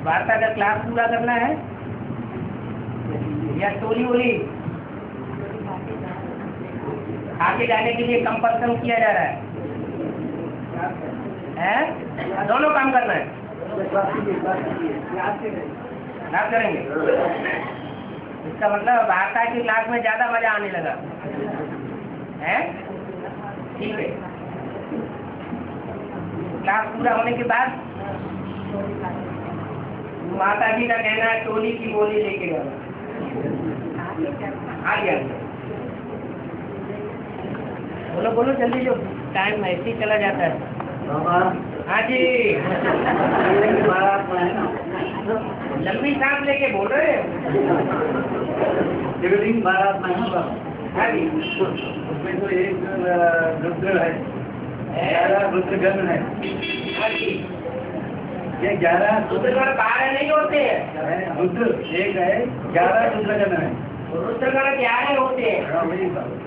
वार्ता का क्लास पूरा करना है या टोली वोली आगे जाने के लिए कंपल्सन किया जा रहा है? दोनों काम करना है। क्लास करेंगे, इसका मतलब वार्ता की क्लास में ज्यादा मजा आने लगा है। ठीक है, क्लास पूरा होने के बाद माता जी का कहना है टोली की बोली लेके जाना। आ गया, बोलो बोलो जल्दी, जो टाइम ऐसे ही चला जाता है। हाँ जी, लंबी सांस लेके बोल रहे हैं। शिवलिंग महाराज में है। हाँ जी, उसमें तो एक रुद्र है, 11 रुद्रगण है। हाँ जी, ये 11 रुद्रगण 12 नहीं होते हैं। रुद्र एक है, 11 रुद्रगण है। रुद्रगण 11 होते हैं। हाँ, वही बात।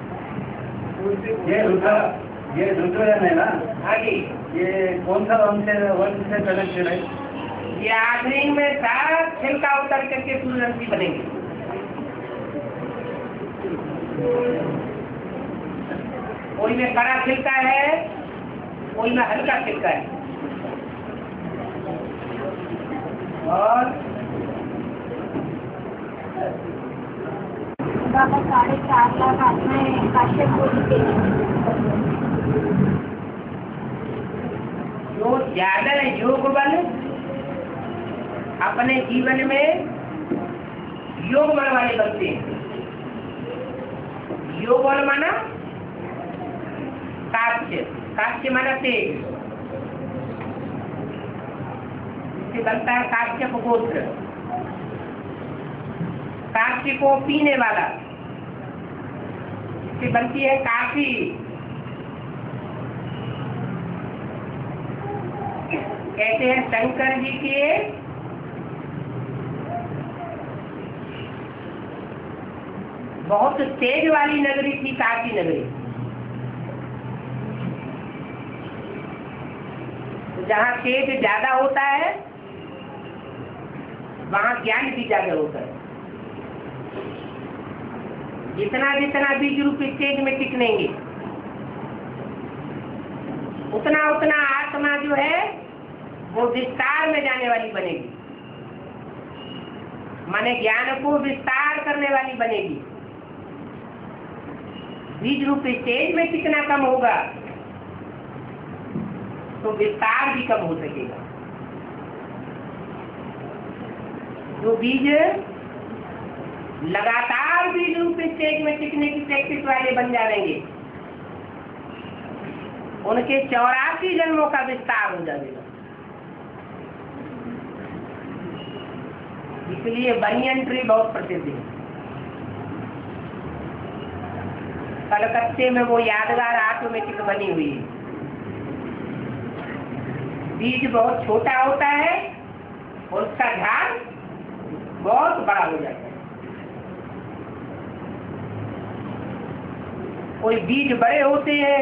ये रुद्रगण है ना। हाँ जी, ये कौन सा वंश से कनेक्टेड है? ये आखिरी में सारा छिलका उतर करके सूर्यवंशी बनेंगे। कोई में कड़ा छिलका है, कोई में हल्का छिलका है। और 4.5 लाख आत्माएं काश्यप बोली के जो ज्यादा योग बल अपने जीवन में योग बल वाले बनते हैं। योग बल माना काश्य, काश्य माना तेज, इससे बनता है काश्यप गोत्र। काश्य को पीने वाला, इससे बनती है काशी। कहते हैं शंकर जी के बहुत तेज वाली नगरी थी काशी नगरी। तो जहाँ तेज ज्यादा होता है वहाँ ज्ञान भी ज्यादा होता है। जितना जितना बीज रूप तेज में टिकनेंगे उतना उतना आत्मा जो है वो विस्तार में जाने वाली बनेगी, माने ज्ञान को विस्तार करने वाली बनेगी। बीज रूप स्टेज में टिकना कम होगा तो विस्तार भी कम हो सकेगा। जो बीज लगातार बीज रूप स्टेज में टिकने की प्रैक्टिस वाले बन जाएंगे उनके 84 जन्मों का विस्तार हो जाएगा। इसलिए बनियन ट्री बहुत प्रसिद्ध है। कलकत्ते में वो यादगार ऑटोमेटिक बनी हुई है। बीज बहुत छोटा होता है और उसका झाड़ बहुत बड़ा हो जाता है। कोई बीज बड़े होते हैं,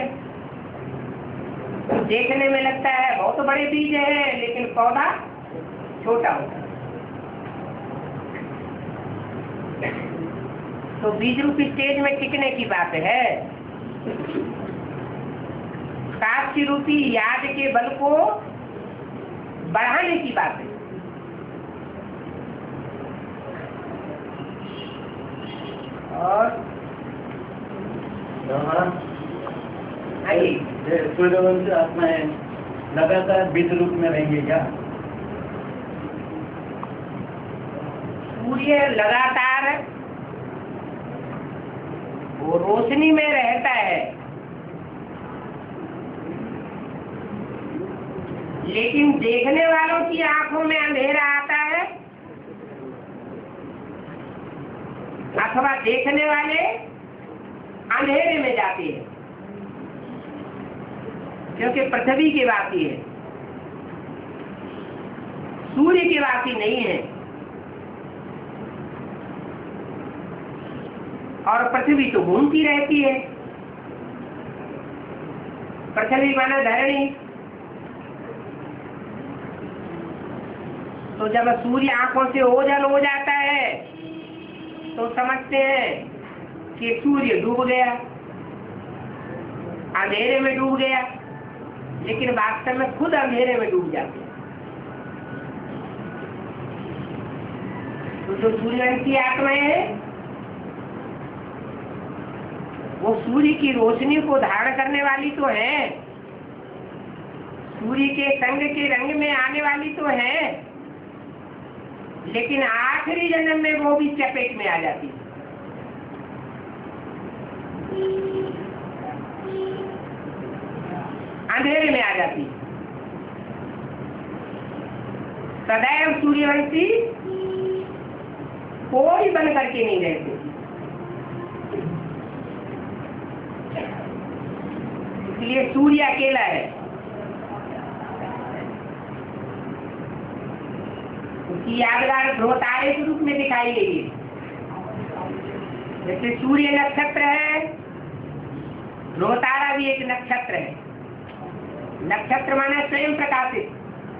देखने में लगता है बहुत बड़े बीज है, लेकिन पौधा छोटा होता है। तो बीज रूपी स्टेज में टिकने की बात है। साक्षी रूपी याद के बल को बढ़ाने की बात है। और सूर्यवंश आत्माएं लगातार बीज रूप में रहेंगे क्या? सूर्य लगातार वो रोशनी में रहता है, लेकिन देखने वालों की आंखों में अंधेरा आता है अथवा देखने वाले अंधेरे में जाते हैं, क्योंकि पृथ्वी के वासी है, सूर्य के वासी नहीं है। और पृथ्वी तो घूमती रहती है। पृथ्वी माना धरणी, तो जब सूर्य आंखों से ओझल हो जाता है तो समझते हैं कि सूर्य डूब गया, अंधेरे में डूब गया, लेकिन वास्तव में खुद अंधेरे में डूब जाते हैं। तो जो सूर्यवंशी आत्माएं हैं वो सूर्य की रोशनी को धारण करने वाली तो है, सूर्य के संग के रंग में आने वाली तो है, लेकिन आखिरी जन्म में वो भी चपेट में आ जाती है। अंधेरे में आ जाती है। सदैव सूर्यवंशी कोई बन करके नहीं रहते। इसलिए सूर्य अकेला है। उसकी यादगार ध्रुवतारे के रूप में दिखाई गई है। जैसे सूर्य नक्षत्र है, ध्रुवतारा भी एक नक्षत्र है। नक्षत्र माने स्वयं प्रकाशित,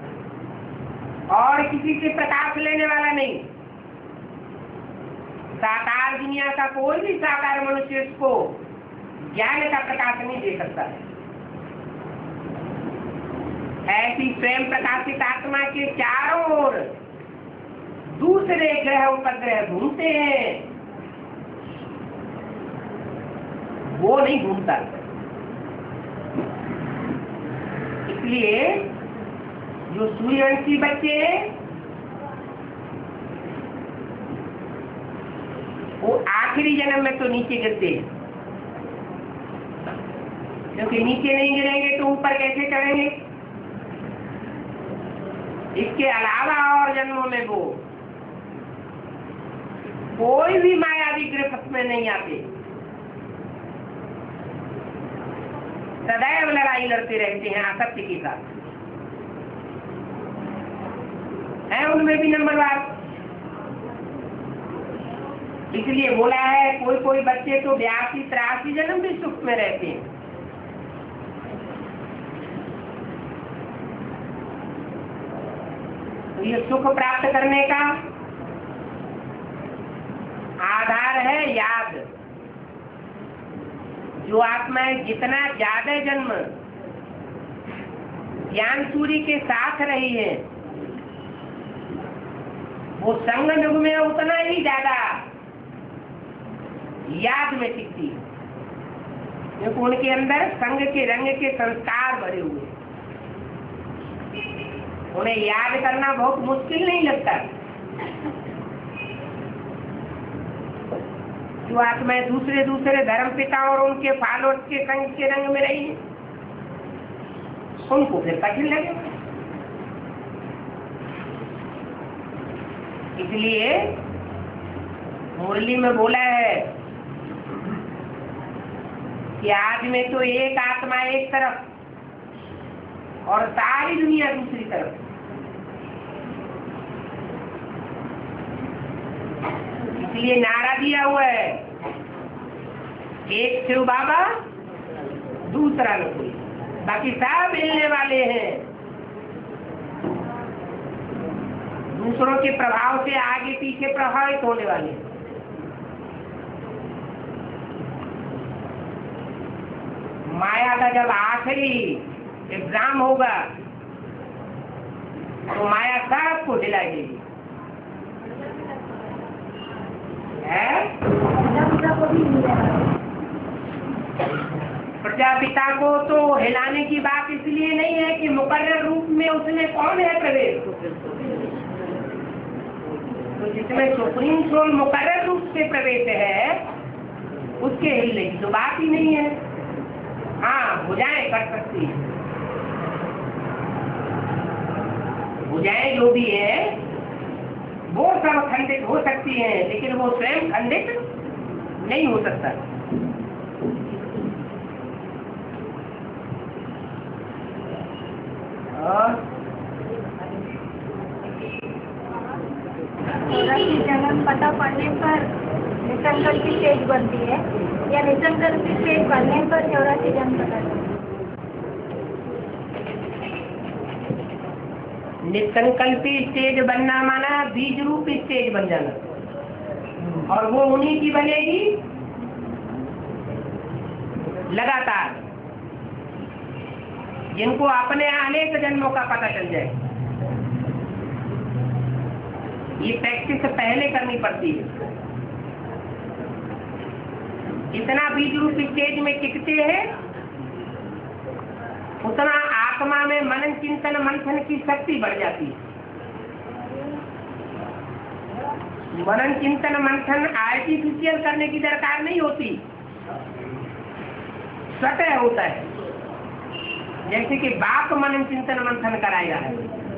और किसी से प्रकाश लेने वाला नहीं। साकार दुनिया का कोई भी साकार मनुष्य इसको ज्ञान का प्रकाश नहीं दे सकता है। ऐसी स्वयं प्रकाशित आत्मा के चारों ओर दूसरे ग्रह उपग्रह घूमते हैं, वो नहीं घूमता। इसलिए जो सूर्यवंशी बच्चे हैं वो आखिरी जन्म में तो नीचे गिरते हैं, क्योंकि नीचे नहीं गिरेंगे तो ऊपर कैसे चढ़ेंगे। इसके अलावा और जन्मों में वो कोई भी मायावी गिरफ्त में नहीं आते, सदैव लड़ाई लड़ते रहते हैं असत्य के साथ। है उनमें भी नंबरवार। इसलिए बोला है कोई कोई बच्चे तो 82-83 जन्म भी सुख में रहते हैं। तो ये सुख प्राप्त करने का आधार है याद। जो आत्माएं जितना ज्यादा जन्म ज्ञान सूर्य के साथ रही है, वो संग युग में उतना ही ज्यादा याद में टिकती है, क्योंकि उनके अंदर संग के रंग के संस्कार भरे हुए। उन्हें याद करना बहुत मुश्किल नहीं लगता। जो आत्माएं दूसरे दूसरे धर्म पिता और उनके फॉलोअर्स के संग के रंग में रही, उनको फिर कठिन लगे। इसलिए मुरली में बोला है कि आज में तो एक आत्मा एक तरफ और सारी दुनिया दूसरी तरफ। इसलिए नारा दिया हुआ है, एक शिव बाबा दूसरा न कोई, बाकी सब मिलने वाले हैं। दूसरों के प्रभाव से आगे पीछे प्रभावित होने वाले हैं। माया का जब आखिरी एग्जाम होगा तो माया सबको हिलाई देगी। प्रजापिता को तो हिलाने की बात इसलिए नहीं है कि मुकर्रर रूप में उसमें कौन है प्रवेश, तो जिसमें सुप्रीम सोल मुकर्रर रूप से प्रवेश है उसके हिलने की तो बात ही नहीं है। हाँ, भुजाएं कर सकती है, भुजाएं जो भी है वो सब खंडित हो सकती हैं, लेकिन वो स्वयं खंडित नहीं हो सकता। जन्म पता पड़ने पर निसंकर की स्टेज बनती है, या निसंकर की स्टेज बनने पर 84 जन्म पता चलता है? निसंकल्पी स्टेज बनना माना बीज रूप स्टेज बन जाना, और वो उन्हीं की बनेगी लगातार, जिनको अपने अनेक जन्मों का पता चल जाए। ये प्रैक्टिस पहले करनी पड़ती है। इतना बीज रूप स्टेज में टिकते हैं, उतना आत्मा में मनन चिंतन मंथन की शक्ति बढ़ जाती है। मनन चिंतन मंथन आर्टिफिशियल करने की दरकार नहीं होती, स्वतः होता है। जैसे कि बाप मनन चिंतन मंथन कराया है।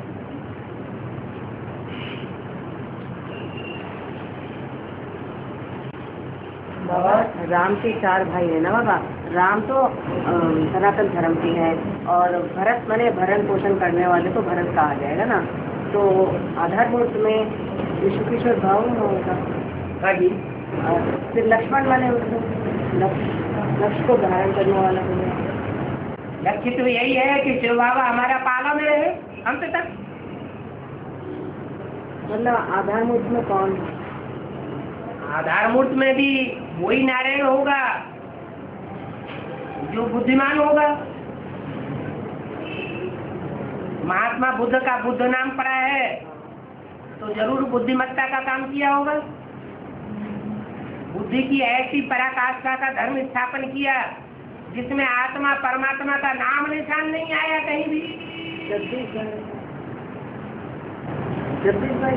बाबा राम के 4 भाई है ना बाबा। राम तो सनातन धर्म की है, और भरत माने भरण पोषण करने वाले को भरत कहा जाएगा ना। तो आधारभूत में विष्णु किशोर भाव होगा। हाँ जी। और फिर लक्ष्मण माने लक्ष्य को धारण करने वाला होगा। लक्ष्य तो यही है कि शिव बाबा हमारा पाला में रहे अंत तक। मतलब आधारभूत में कौन? आधारमूर्त में भी वही नारायण होगा जो बुद्धिमान होगा। महात्मा बुद्ध का बुद्ध नाम पड़ा है तो जरूर बुद्धिमत्ता का काम किया होगा। बुद्धि की ऐसी पराकाष्ठा का धर्म स्थापन किया जिसमें आत्मा परमात्मा का नाम निशान नहीं आया कहीं भी। जगदीश भाई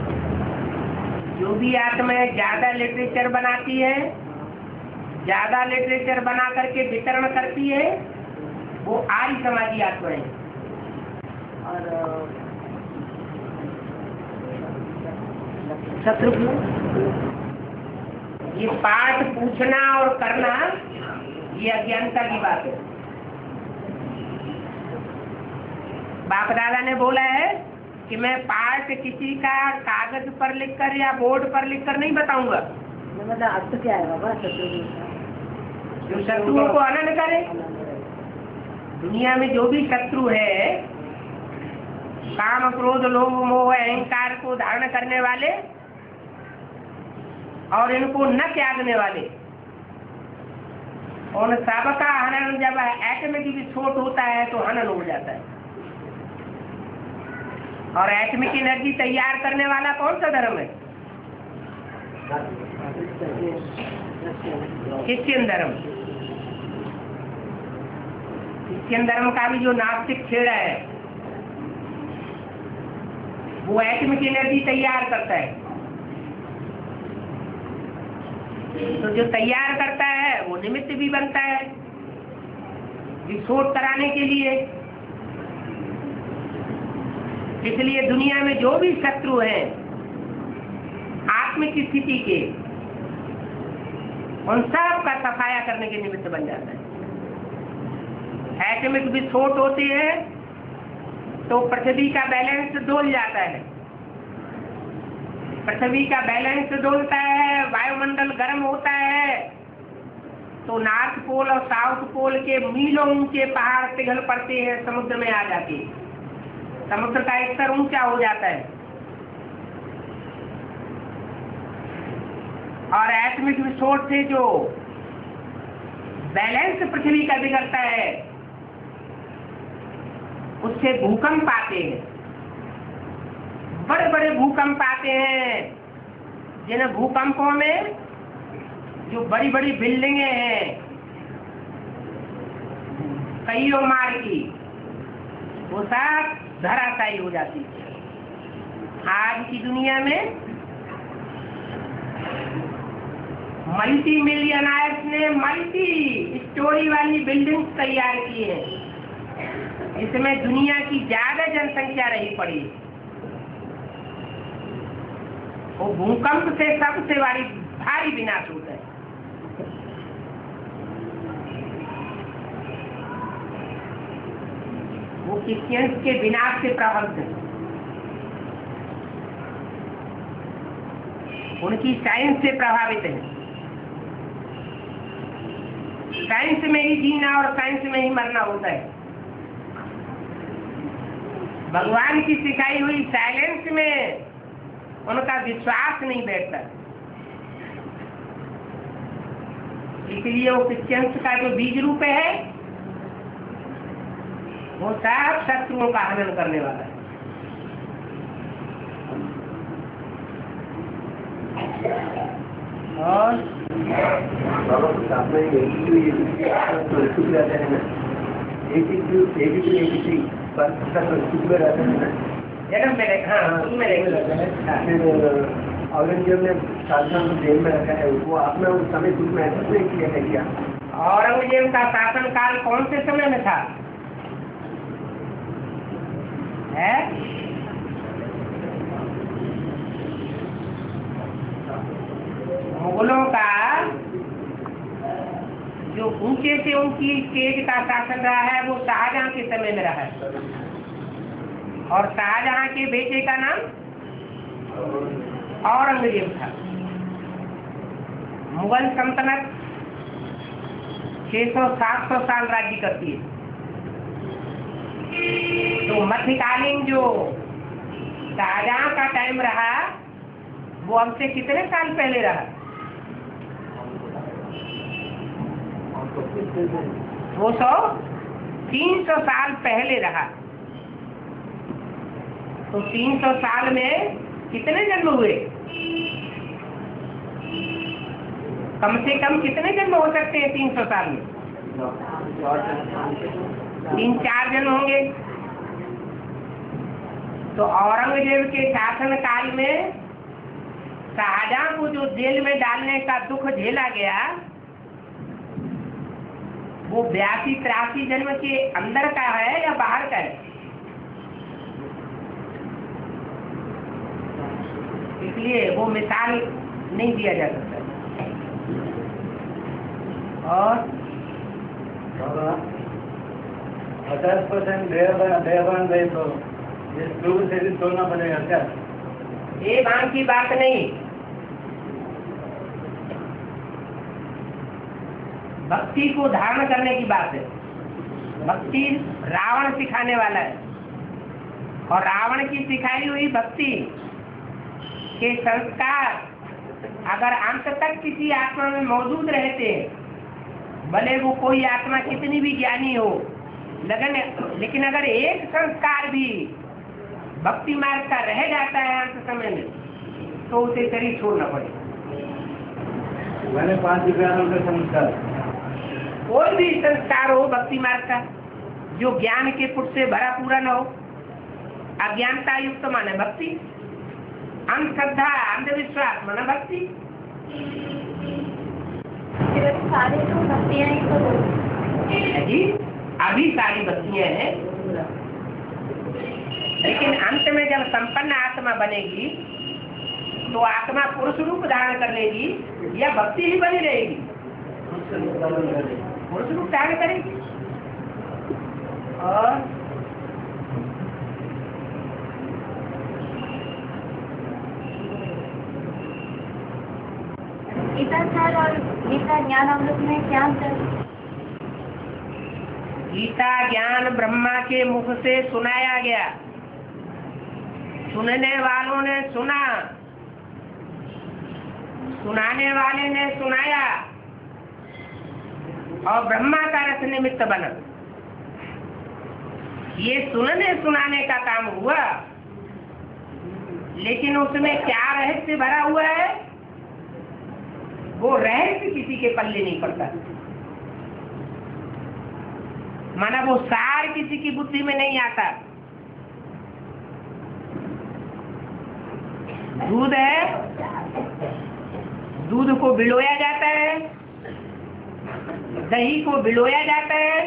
जो भी आत्मा ज्यादा लिटरेचर बनाती है, ज्यादा लिटरेचर बना करके वितरण करती है, वो आर्य समाजी आत्मा है। और शत्रुघ्न, ये पाठ पूछना और करना ये अज्ञानता की बात है। बाप दादा ने बोला है कि मैं पाठ किसी का कागज पर लिखकर या बोर्ड पर लिखकर नहीं बताऊंगा। मतलब अर्थ क्या है बाबा शत्रुघ्न का? जो शत्रुओं को आनंद करे। दुनिया में जो भी शत्रु है, काम क्रोध लोभ मोह अहंकार को धारण करने वाले और इनको न त्यागने वाले, उन सबका हनन जब एटमिक विस्फोट होता है तो हनन हो जाता है। और एटमिक एनर्जी तैयार करने वाला कौन सा धर्म है? क्रिश्चियन धर्म। क्रिश्चियन धर्म का भी जो नास्तिक छेड़ा है वो एटमिक एनर्जी तैयार करता है। तो जो तैयार करता है वो निमित्त भी बनता है विस्फोट कराने के लिए। इसलिए दुनिया में जो भी शत्रु हैं आत्मिक स्थिति के, उन सब का सफाया करने के निमित्त बन जाता है। एटमिक विस्फोट होते हैं तो पृथ्वी का बैलेंस डोल जाता है। पृथ्वी का बैलेंस डोलता है, वायुमंडल गर्म होता है, तो नॉर्थ पोल और साउथ पोल के मीलों ऊंचे पहाड़ पिघल पड़ते हैं समुद्र में आ जाके। समुद्र का स्तर ऊंचा हो जाता है। और एटमिक विस्फोट से जो बैलेंस पृथ्वी का बिगड़ता है उससे भूकंप आते हैं। बड़े बड़े भूकंप आते हैं, जिन भूकंपों में जो बड़ी बड़ी बिल्डिंगें हैं कईयों मार की, वो सब धराशायी हो जाती है। आज की दुनिया में मल्टी मिलियनायर्स ने मल्टी स्टोरी वाली बिल्डिंग्स तैयार की है, इसमें दुनिया की ज्यादा जनसंख्या रही पड़ी। वो भूकंप से सबसे भारी विनाश होता है। वो क्रिश्चियंस के विनाश से प्रभावित है। उनकी साइंस से प्रभावित है। साइंस में ही जीना और साइंस में ही मरना होता है। भगवान की सिखाई हुई साइलेंस में उनका विश्वास नहीं बैठता, इसलिए वो क्रिश्चियंस का जो बीज रूप है वो सब शत्रुओं का हनन करने वाला है। और जन्म में औरंगजेब ने शासन को जेल में रखा है, वो आपने उस समय कुछ महसूस नहीं किया है क्या? औरंगजेब का शासन काल कौन से समय में था? है मुगलों का जो ऊंचे से ऊंची स्टेज का शासन रहा है वो शाहजहां के समय में रहा है, और शाहजहां के बेटे का नाम औरंगजेब था। मुगल सल्तनत 600-700 साल राज्य करती है, तो मध्यकालीन जो शाहजहां का टाइम रहा वो हमसे कितने साल पहले रहा? 200-300 साल पहले रहा। तो 300 साल में कितने जन्म हुए? कम से कम कितने जन्म हो सकते हैं 300 साल में? 3-4 जन्म होंगे। तो औरंगजेब के शासन काल में शाहजहां को जो जेल में डालने का दुख झेला गया वो 82-83 जन्म के अंदर का है या बाहर का है? इसलिए वो मिसाल नहीं दिया जा सकता। और 50% दयावान गए तो ये शुरू से भी छोड़ना पड़ेगा क्या? ये भांग की बात नहीं, भक्ति को धारण करने की बात है। भक्ति रावण सिखाने वाला है, और रावण की सिखाई हुई भक्ति के संस्कार अगर अंत तक किसी आत्मा में मौजूद रहते हैं, भले वो कोई आत्मा कितनी भी ज्ञानी हो, लेकिन अगर एक संस्कार भी भक्ति मार्ग का रह जाता है अंत समय में, तो उसे शरीर छोड़ना पड़ेगा। मैंने 5 विज्ञानों का संस्कार, कोई भी संस्कार हो भक्ति मार्ग का, जो ज्ञान के पुट से भरा पूरा न हो, अज्ञानता युक्त माने भक्ति, अंधश्रद्धा अंधविश्वास माना भक्ति। सारी तो भक्तियाँ ही तो जी अभी सारी भक्तियाँ हैं, लेकिन अंत में जब संपन्न आत्मा बनेगी तो आत्मा पुरुष रूप धारण कर लेगी या भक्ति ही बनी रहेगी? पुरुष रूप धारण करेगी। और गीता सर और गीता ज्ञान अमृत में क्या अंतर? गीता ज्ञान ब्रह्मा के मुख से सुनाया गया, सुनने वालों ने सुना, सुनाने वाले ने सुनाया, और ब्रह्मा का रस निमित्त बना। ये सुनने सुनाने का काम हुआ, लेकिन उसमें क्या रहस्य भरा हुआ है वो रहस्य किसी के पल्ले नहीं पड़ता। माना वो सार किसी की बुद्धि में नहीं आता। दूध है, दूध को भिगोया जाता है, दही को भिगोया जाता है,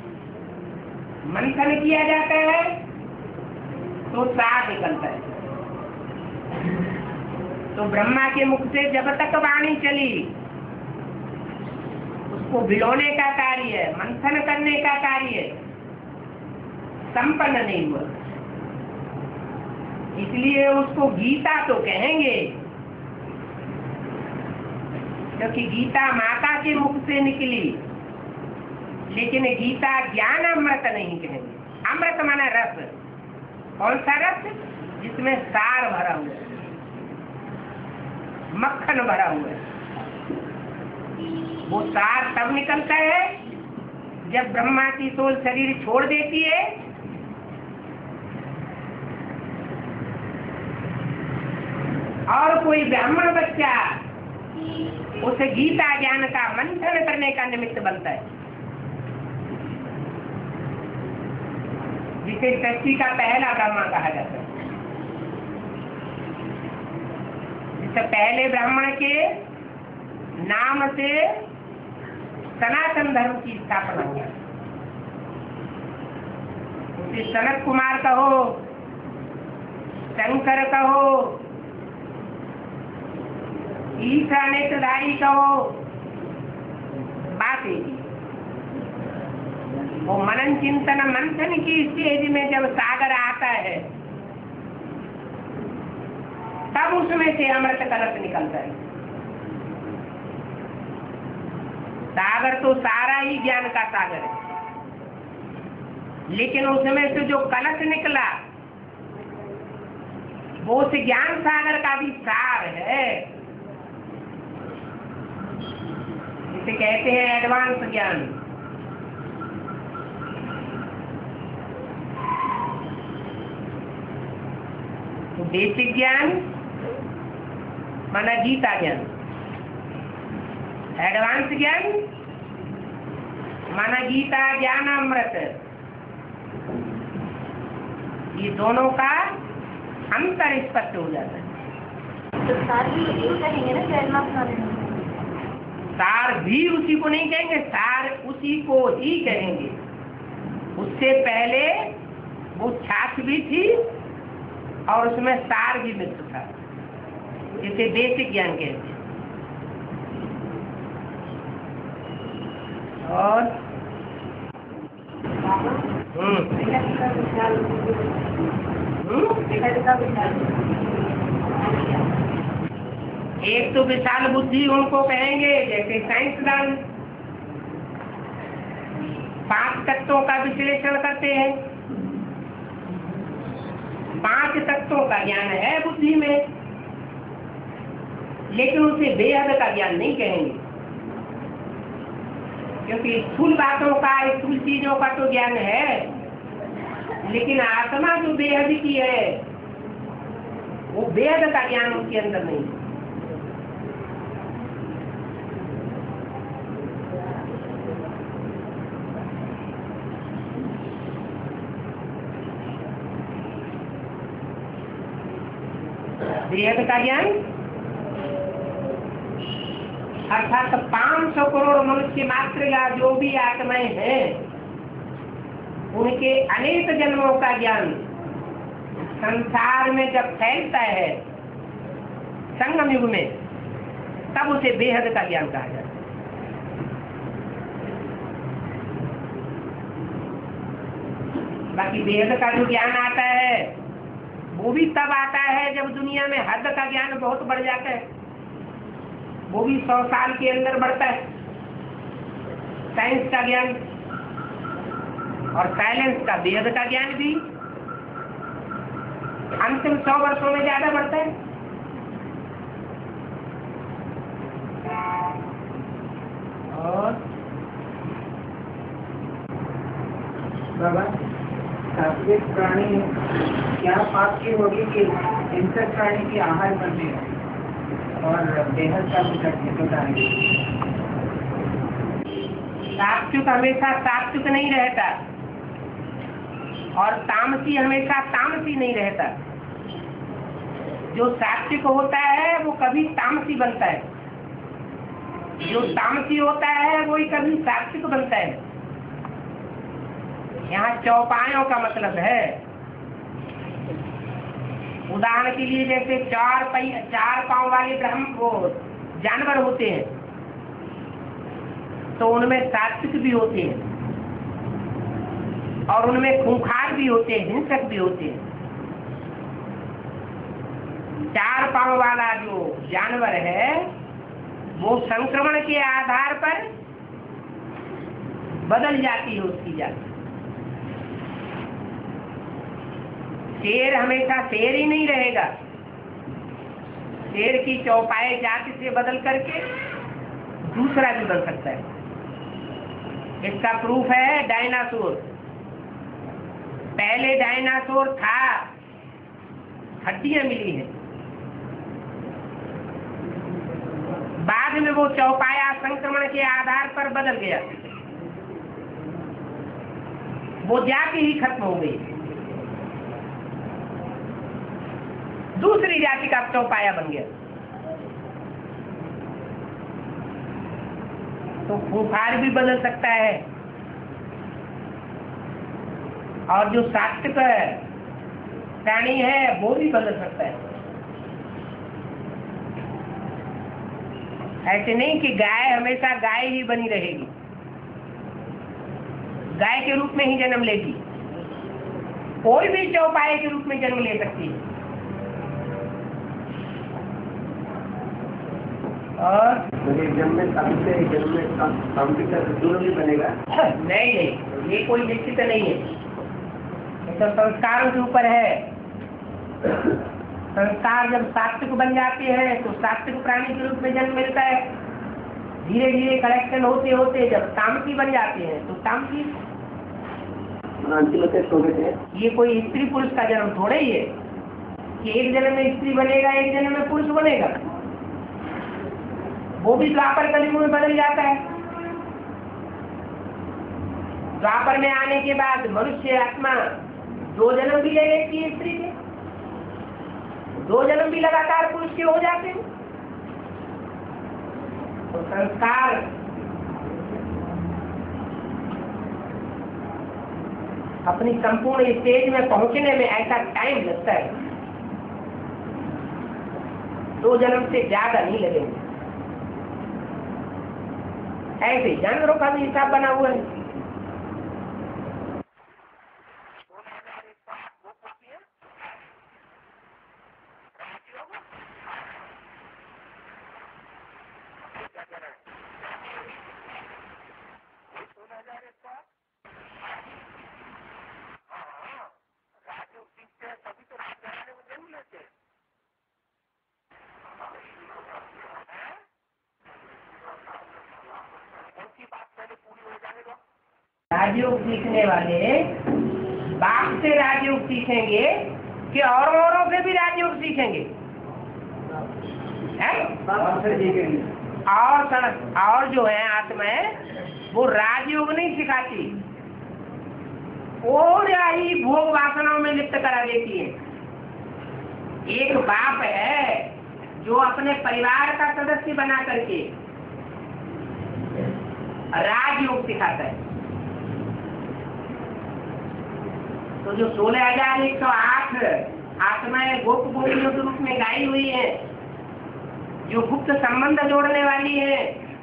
मंथन किया जाता है, तो सार निकलता है। तो ब्रह्मा के मुख से जब तक वाणी चली, उसको भिगोने का कार्य, मंथन करने का कार्य संपन्न नहीं हुआ, इसलिए उसको गीता तो कहेंगे, क्योंकि गीता माता के मुख से निकली। लेकिन गीता ज्ञान अमृत नहीं कहेंगे। अमृत माना रस, कौन सा रस? जिसमें सार भरा हुआ है, मक्खन भरा हुआ है। वो सार तब निकलता है जब ब्रह्मा की सोल शरीर छोड़ देती है और कोई ब्राह्मण बच्चा उसे गीता ज्ञान का मंथन करने का निमित्त बनता है, जिसे सृष्टि का पहला ब्राह्मण कहा जाता है। जिससे पहले ब्राह्मण के नाम से सनातन धर्म की स्थापना हुई। उसे सनत कुमार कहो, शंकर कहो, ईसा नेत्रधारी कहो, बात एक ही। वो मनन चिंतन मंथन की स्टेज में जब सागर आता है तब उसमें से अमृत कलश निकलता है। सागर तो सारा ही ज्ञान का सागर है, लेकिन उसमें से जो कलश निकला वो उस ज्ञान सागर का भी सार है। इसे कहते हैं एडवांस ज्ञान। तो बेसिक ज्ञान माना गीता ज्ञान, एडवांस ज्ञान माना गीता ज्ञान अमृत। ये दोनों का अंतर स्पष्ट हो जाता है। तो सार भी उसी को कहेंगे ना, एडवांस वाले में? सार भी उसी को नहीं कहेंगे, सार उसी को ही कहेंगे। उससे पहले वो छाछ भी थी और उसमें सार भी मिक्स था, जिसे बेसिक ज्ञान कहते हैं। और एक तो विशाल बुद्धि उनको कहेंगे जैसे साइंसदान 5 तत्वों का विश्लेषण करते हैं। 5 तत्वों का ज्ञान है बुद्धि में, लेकिन उसे बेहद का ज्ञान नहीं कहेंगे, क्योंकि स्थूल बातों का, स्थूल चीजों का तो ज्ञान है, लेकिन आत्मा जो बेहद की है वो बेहद का ज्ञान उनके अंदर नहीं है। बेहद का ज्ञान अर्थात 500 करोड़ मनुष्य मात्र या जो भी आत्माएं हैं उनके अनेक जन्मों का ज्ञान संसार में जब फैलता है संगम युग में, तब उसे बेहद का ज्ञान कहा जाता है। बाकी बेहद का जो ज्ञान आता है वो भी तब आता है जब दुनिया में हद का ज्ञान बहुत बढ़ जाता है। वो भी 100 साल के अंदर बढ़ता है साइंस का ज्ञान, और साइलेंस का वेद का ज्ञान भी अंतिम 100 वर्षों में ज्यादा बढ़ता है। और बाबा सात्विक प्राणी क्या पाप की होगी कि हिंसक प्राणी की आहार बनने और बेहद का भी करके बताएंगे। सात्विक हमेशा सात्विक नहीं रहता और तामसी हमेशा तामसी नहीं रहता। जो सात्विक होता है वो कभी तामसी बनता है, जो तामसी होता है वही कभी सात्विक बनता है। यहाँ चौपायों का मतलब है, उदाहरण के लिए जैसे 4 पांव वाले वो जानवर होते हैं तो उनमें सात्विक भी होते हैं और उनमें खूंखार भी होते हैं, हिंसक भी होते हैं। 4 पांव वाला जो जानवर है वो संक्रमण के आधार पर बदल जाती है उसकी जाति। शेर हमेशा शेर ही नहीं रहेगा। शेर की चौपाई जाति से बदल करके दूसरा भी बन सकता है। इसका प्रूफ है डायनासोर। पहले डायनासोर था, हड्डियां मिली हैं, बाद में वो चौपाया संक्रमण के आधार पर बदल गया, वो जाति ही खत्म हो गई, दूसरी जाति का चौपाया बन गया। तो खूंखार भी बदल सकता है, और जो सात्विक प्राणी है वो भी बदल सकता है। ऐसे नहीं कि गाय हमेशा गाय ही बनी रहेगी, गाय के रूप में ही जन्म लेगी, कोई भी चौपाए के रूप में जन्म ले सकती है। और जन्म में तांत्रिक का दोनों भी बनेगा? नहीं, ये कोई निश्चित नहीं है, ये तो संस्कारों के ऊपर है। संस्कार जब सात्विक बन जाते हैं तो सात्विक प्राणी के रूप में जन्म मिलता है। धीरे धीरे कलेक्शन होते होते जब तामसी बन जाते हैं तो तामसी। ये कोई स्त्री पुरुष का जन्म थोड़े ही है कि एक जन्म में स्त्री बनेगा एक जन्म में पुरुष बनेगा। वो भी द्वापर कलयुग में बदल जाता है। द्वापर में आने के बाद मनुष्य आत्मा 2 जन्म भी ले लेती है स्त्री के, 2 जन्म भी लगातार पुरुष के हो जाते हैं। तो संस्कार अपनी संपूर्ण स्टेज में पहुंचने में ऐसा टाइम लगता है, 2 जन्म से ज्यादा नहीं लगेंगे। ऐसे जानवरों का भी हिसाब बना हुआ है। राजयोग सीखने वाले बाप से राजयोग सीखेंगे कि औरों से भी राजयोग सीखेंगे? और जो है आत्माएं वो राजयोग नहीं सिखाती, और ही भोग वासनाओं में लिप्त करा देती है। एक बाप है जो अपने परिवार का सदस्य बना करके राजयोग सिखाता है। तो जो 16,108 आत्माएं गोप गोपियों के रूप में गाई हुई है, जो गुप्त संबंध जोड़ने वाली है,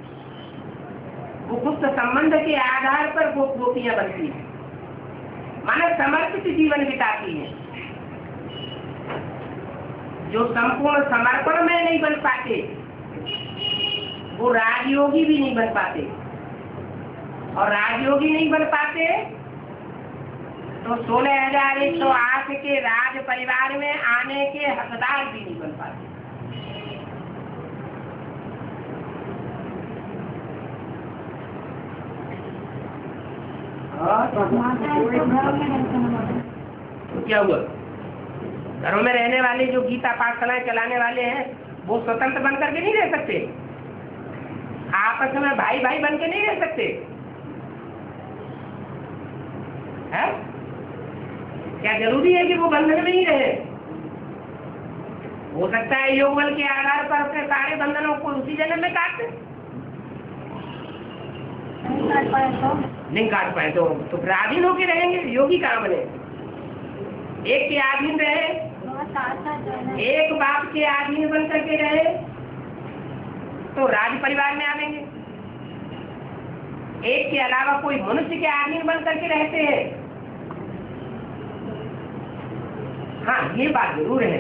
वो गुप्त संबंध के आधार पर गोप गोपियां बनती है, मानव समर्पित जीवन बिताती है। जो संपूर्ण समर्पण में नहीं बन पाते वो राजयोगी भी नहीं बन पाते, और राजयोगी नहीं बन पाते तो 16,108 के राज परिवार में आने के हकदार भी नहीं बन पाते। तो क्या हुआ? घरों में रहने वाले जो गीता पाठशालाएं चलाने वाले हैं वो स्वतंत्र बन करके नहीं रह सकते, आपस में भाई भाई बन के नहीं रह सकते है? क्या जरूरी है कि वो बंधन में ही रहे? हो सकता है योग बल के आधार पर अपने सारे बंधनों को उसी जन्म में काट दे। नहीं काट पाए तो फिर अधीन होके रहेंगे। योगी कहाँ बने? एक के अधीन रहे, एक बाप के अधीन बन करके रहे तो राज परिवार में आवेंगे। एक के अलावा कोई मनुष्य के अधीन बन करके रहते हैं। हाँ, ये बात जरूर है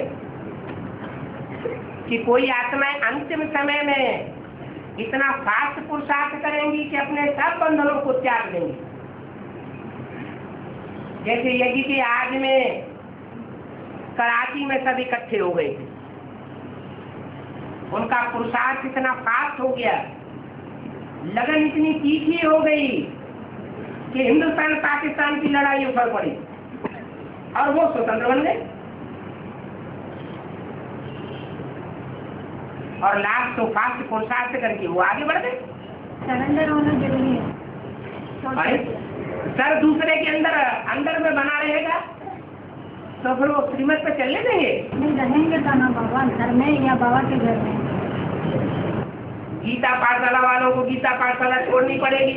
कि कोई आत्माएं अंतिम समय में इतना फास्ट पुरुषार्थ करेंगी कि अपने सब बंधनों को त्याग देंगी। जैसे यज्ञ के आग में कराची में सब इकट्ठे हो गए थे। उनका पुरुषार्थ इतना फास्ट हो गया, लगन इतनी तीखी हो गई कि हिंदुस्तान पाकिस्तान की लड़ाई उछल पड़ी और वो स्वतंत्र बन गए। और लास्ट तो फास्ट पुरुषार्थ करके वो आगे बढ़ गए। सरेंडर होना जरूरी है। अरे सर दूसरे के अंदर में बना रहेगा तो फिर वो श्रीमत पे चलने देंगे? नहीं रहेंगे तो ना बाबा घर में या बाबा के घर में। गीता पाठशाला वालों को गीता पाठशाला छोड़नी पड़ेगी।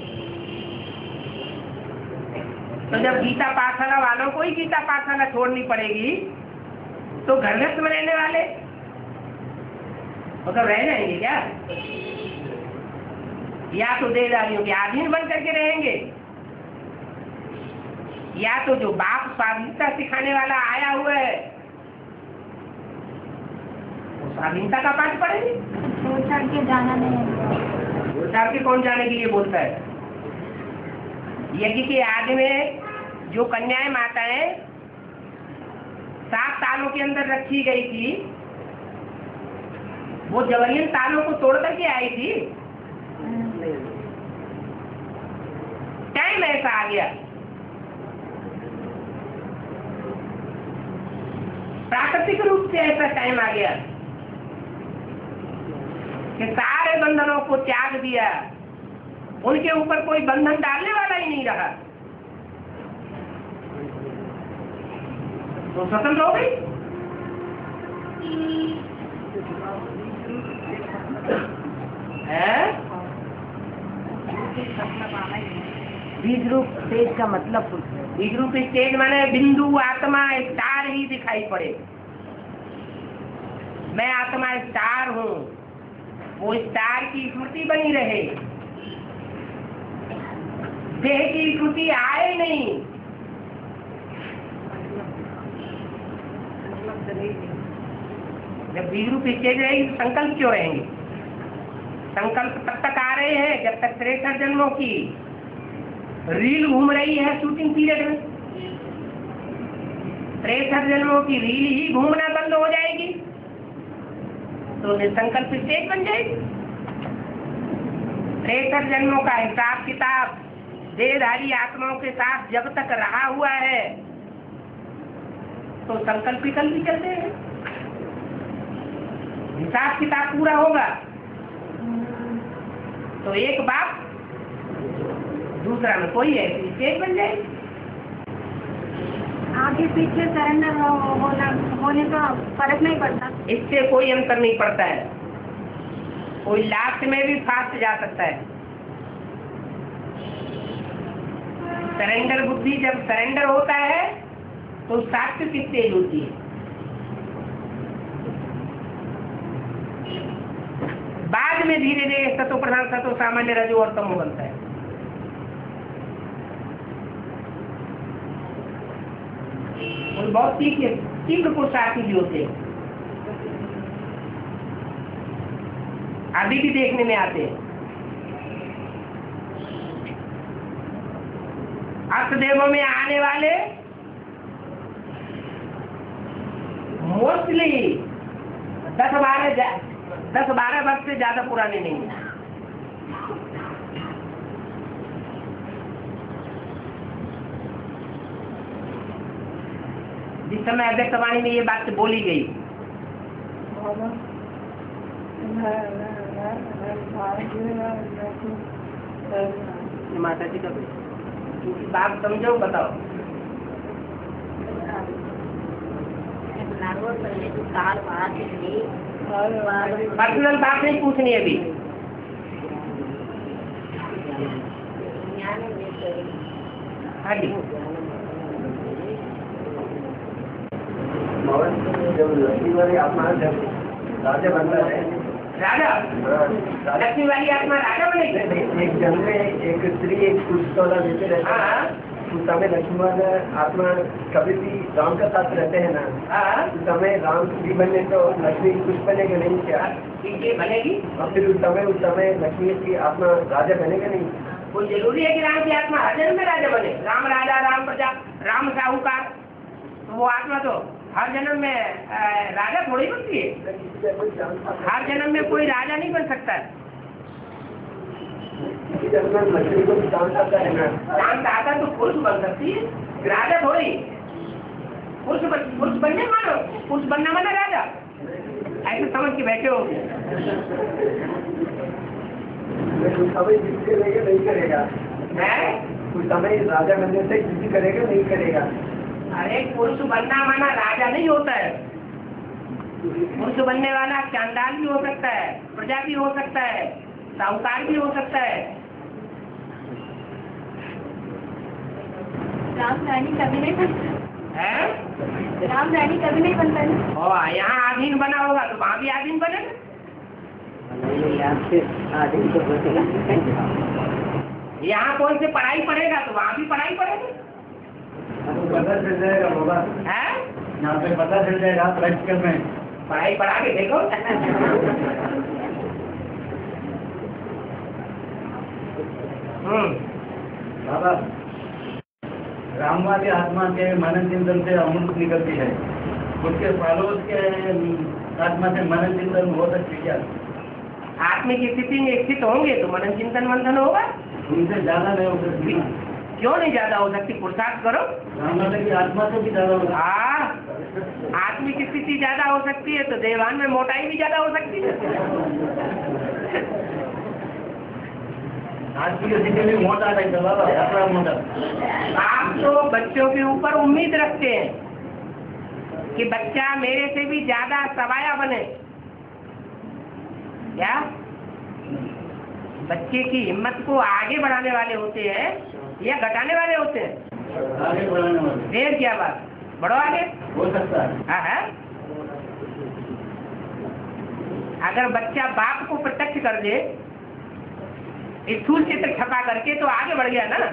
तो जब गीता पाठशाला वालों को ही गीता पाठशाला छोड़नी पड़ेगी तो घर में रहने वाले मतलब रह जाएंगे क्या? या तो देदारियों के अधीन बन करके रहेंगे, या तो जो बाप स्वाधीनता सिखाने वाला आया हुआ है वो स्वाधीनता का पाठ पढ़ेंगे। छोड़ छाड़ के जाना नहीं है। छोड़ छाड़ के कौन जाने के लिए बोलता है? यज्ञ के आदि में जो कन्याएं माताएं 7 तालों के अंदर रखी गई थी वो जबरियन तालों को तोड़ करके आई थी। टाइम ऐसा आ गया, प्राकृतिक रूप से ऐसा टाइम आ गया कि सारे बंधनों को त्याग दिया, उनके ऊपर कोई बंधन डालने वाला ही नहीं रहा, तो स्वतंत्र हो गई। बीज रूप तेज का मतलब बीज रूप स्टेज माने बिंदु आत्मा स्टार ही दिखाई पड़े। मैं आत्मा स्टार हूँ, वो स्टार की स्मृति बनी रहे, देह की स्मृति आए नहीं। जब बीज रूप स्टेज रहेगी तो संकल्प क्यों रहेंगे? संकल्प तब तक आ रहे हैं जब तक 63 जन्मों की रील घूम रही है शूटिंग पीरियड में। 63 जन्मों की रील ही घूमना बंद हो जाएगी तो निसंकल्प स्टेज बन जाएगी। 63 जन्मों का हिसाब किताब देहधारी आत्माओं के साथ जब तक रहा हुआ है तो संकल्प विकल्प भी चलते हैं। हिसाब किताब पूरा होगा तो एक बाप दूसरा में कोई है स्टेज बन जाए। आगे पीछे सरेंडर होने का फर्क नहीं पड़ता, इससे कोई अंतर नहीं पड़ता है। कोई लास्ट में भी फास्ट जा सकता है। सरेंडर बुद्धि जब सरेंडर होता है तो सात्विक स्टेज होती है। बाद में धीरे धीरे सतो प्रधान सतो सामान्य रजो और तमो बनता है। और बहुत तीव्र पुरुषार्थी भी होते हैं, अभी भी देखने में आते हैं। अष्टदेवों में आने वाले मोस्टली 10-12 वर्ष से ज्यादा पुराने नहीं है। जिस समय अध्यक्षवाणी में ये बात बोली गई माता जी का बात समझो, बताओ। पर्सनल बात नहीं पूछनी अभी। हाँ जी, जब लक्ष्मी वाली आत्मा जब राजा बनता है, राजा लक्ष्मी वाली आत्मा राजा बनेगी। एक जन्म में एक स्त्री एक पुरुष का देते रहते हैं, उस समय लक्ष्मी वाला आत्मा कभी भी राम का साथ रहते हैं ना, उस समय राम भी बने तो लक्ष्मी कुछ बनेगा नहीं क्या? बनेगी। और फिर उस समय लक्ष्मी की आत्मा राजा बनेगा नहीं। कोई जरूरी है कि राम की आत्मा हर जन्म में राजा बने? राम राजा, राम प्रजा, राम साहूकार, तो वो आत्मा तो हर जन्म में राजा थोड़ी बनती है। हर जन्म में कोई राजा नहीं बन सकता। मछली को चांद आता है ना, चांद आता तो पुरुष बन सकती है, राजा थोड़ी। पुरुष बनने मानो, पुरुष बनना माना राजा, ऐसे समझ के बैठे हो। कुछ समय जिससे लेके नहीं करेगा, कुछ समय राजा बनने से किसी करेगा नहीं करेगा। अरे पुरुष बनना माना राजा नहीं होता है। पुरुष बनने वाला चांदाल भी हो सकता है, प्रजा भी हो सकता है, साहूकार भी हो सकता है। राम रानी कभी नहीं बनता है? राम रानी कभी नहीं बनता है। और यहाँ आधीन बना होगा तो वहाँ भी आधीन बनेगा। यहाँ कौन से पढ़ाई पढ़ेगा तो वहाँ भी पढ़ाई पढ़ेगा। पता चल जाएगा बाबा, है? यहाँ पे पता चल जाएगा प्रैक्टिकल में। पढ़ाई पढ़ा के देखो। बाबा, रामवादी आत्मा के मनन चिंतन से अमृत निकलती है, उसके फलों के आत्मा से मनन चिंतन हो सकती क्या? आत्मिक स्थिति में स्थित होंगे तो मनन चिंतन मंथन होगा। उनसे ज्यादा नहीं हो सकती। क्यों नहीं ज्यादा हो सकती? पुरुषार्थ करो। रामवादी की आत्मा से भी ज्यादा होगा। आत्मिक स्थिति ज्यादा हो सकती है तो देवान में मोटाई भी ज्यादा हो सकती है। आज की स्थिति में मोटा नहीं था बाबा, यात्रा मोटा। आप तो बच्चों के ऊपर उम्मीद रखते हैं कि बच्चा मेरे से भी ज्यादा सवाया बने। क्या बच्चे की हिम्मत को आगे बढ़ाने वाले होते हैं या घटाने वाले होते हैं? आगे बढ़ाने वाले। देर क्या बात, बढ़ो आगे। हो सकता है। हाँ। अगर बच्चा बाप को प्रत्यक्ष कर दे स्थूल चित्र छपा करके तो आगे बढ़ गया ना।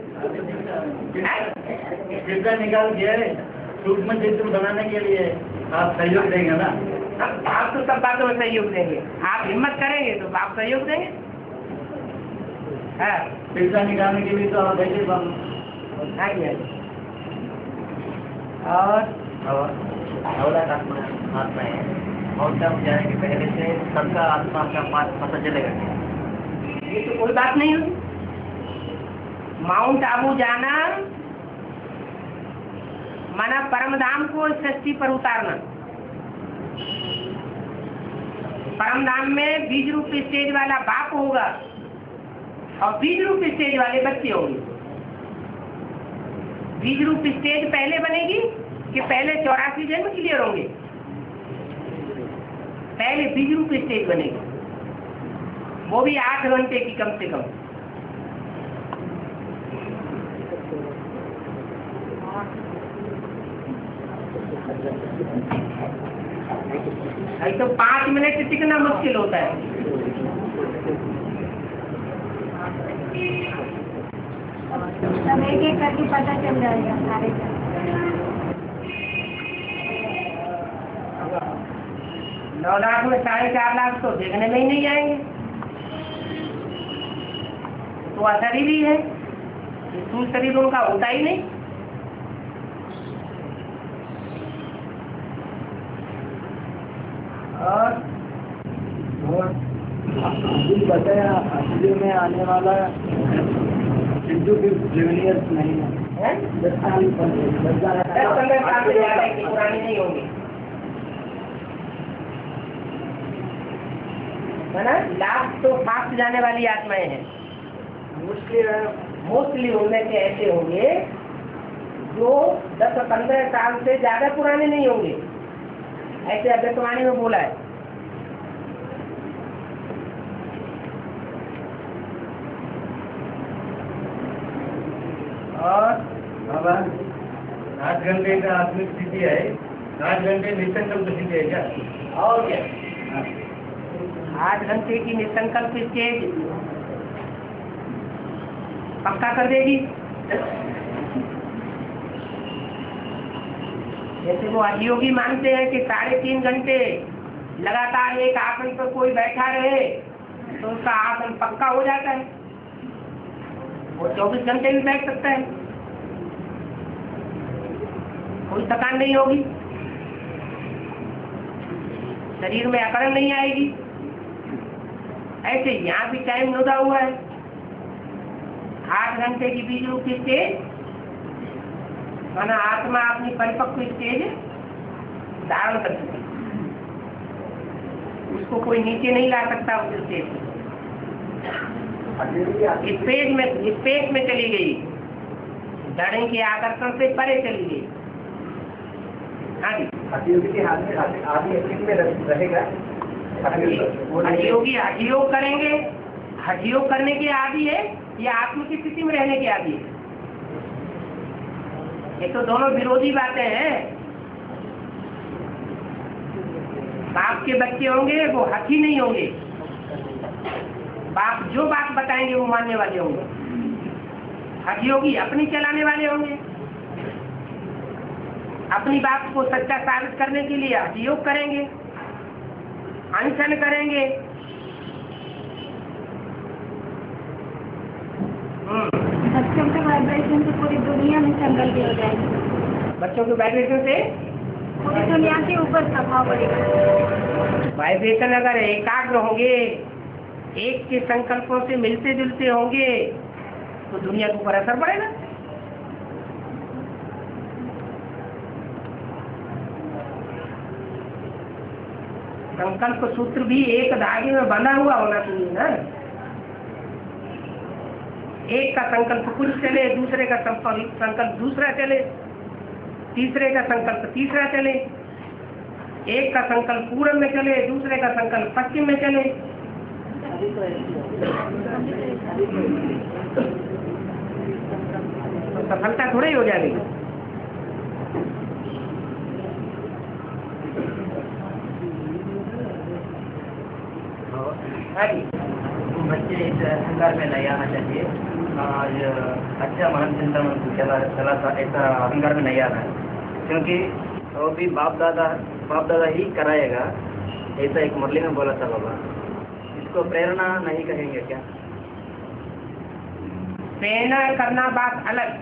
चित्र निकाल के सूक्ष्म चित्र बनाने के लिए आप सहयोग देंगे ना? आप तो सब बातों में सहयोग देंगे। आप हिम्मत करेंगे तो आप सहयोग देंगे। चित्र निकालने के लिए तो आप देंगे बाबा। और आत्मा है और तब जाने के पहले से सबका आत्मा का पता चलेगा। ये तो कोई बात नहीं हुई। माउंट आबू जाना माना परम धाम को सृष्टि पर उतारना। परम धाम में बीज रूप स्टेज वाला बाप होगा और बीज रूप स्टेज वाले बच्चे होंगे। बीज रूप स्टेज पहले बनेगी कि पहले 84 जन्म क्लियर होंगे? पहले बीज रूप स्टेज बनेगी, वो भी 8 घंटे की कम से कम। तो 5 मिनट टिकना मुश्किल होता है। सब एक एक करके पता चल जाएगा सारे। 9 लाख में 4.5 लाख तो देखने में ही नहीं आएंगे, तो अशरीरी है, स्थूल शरीर उनका होता ही नहीं। और बताया असली में आने वाला सिद्धू की प्रीवियस नहीं है। 10 साल 10-15 साल से ज्यादा की पुरानी नहीं होगी, है ना। लास्ट तो फास्ट जाने वाली आत्माएं हैं। मोस्टली उनमें से ऐसे होंगे जो 10-15 साल से ज्यादा पुराने नहीं होंगे, ऐसे अभ्यर्थवाणी में बोला है। और बाबा 8 घंटे का आत्मिक स्थिति है, 8 घंटे निसंकल्प स्थिति है क्या? और क्या 8 घंटे की निसंकल्प स्टेज पक्का कर देगी। जैसे वो अधियोगी मानते हैं कि 3.5 घंटे लगातार एक आसन पर कोई बैठा रहे तो उसका आसन पक्का हो जाता है। वो 24 घंटे भी बैठ सकता है, कोई थकान नहीं होगी। शरीर में अकड़ नहीं आएगी। ऐसे यहाँ भी टाइम लुदा हुआ है, 8 घंटे की बीज रूप स्टेज, माना आत्मा अपनी परिपक्व स्टेज धारण कर चुकी, उसको कोई नीचे नहीं ला सकता उस स्टेज में। स्पेस में चली गई, धड़े के आकर्षण से परे चली गई। हाँ जी, आदि में रहेगा। हठयोगी हठयोग करेंगे, हठयोग करने के आदि है या आत्म की स्थिति में रहने के आदि है? ये तो दोनों विरोधी बातें हैं। बाप के बच्चे होंगे वो हठी नहीं होंगे, बाप जो बात बताएंगे वो मानने वाले होंगे। हठयोगी अपनी चलाने वाले होंगे, अपनी बात को सच्चा साबित करने के लिए हठयोग करेंगे, अनशन करेंगे। बच्चों के वाइब्रेशन से पूरी दुनिया में संगति हो जाएगी। बच्चों के वाइब्रेशन से पूरी दुनिया के ऊपर प्रभाव पड़ेगा। वाइब्रेशन अगर एकाग्र होंगे, एक के संकल्पों से मिलते जुलते होंगे, तो दुनिया के ऊपर असर पड़ेगा। संकल्प सूत्र भी एक धागे में बंधा हुआ होना चाहिए ना। एक का संकल्प कुछ चले, दूसरे का संकल्प दूसरा चले, तीसरे का संकल्प तीसरा चले, एक का संकल्प पूर्व में चले, दूसरे का संकल्प पश्चिम में चले। तो सफलता थोड़ी हो जाएगी। बच्चे इस अहंकार में नहीं आना चाहिए और अच्छा महान चिंतन चला ऐसा अहंकार में नहीं आना है, क्योंकि वो भी बाप दादा ही कराएगा, ऐसा एक मुरली में बोला था बाबा। इसको प्रेरणा नहीं कहेंगे क्या? प्रेरणा करना बात अलग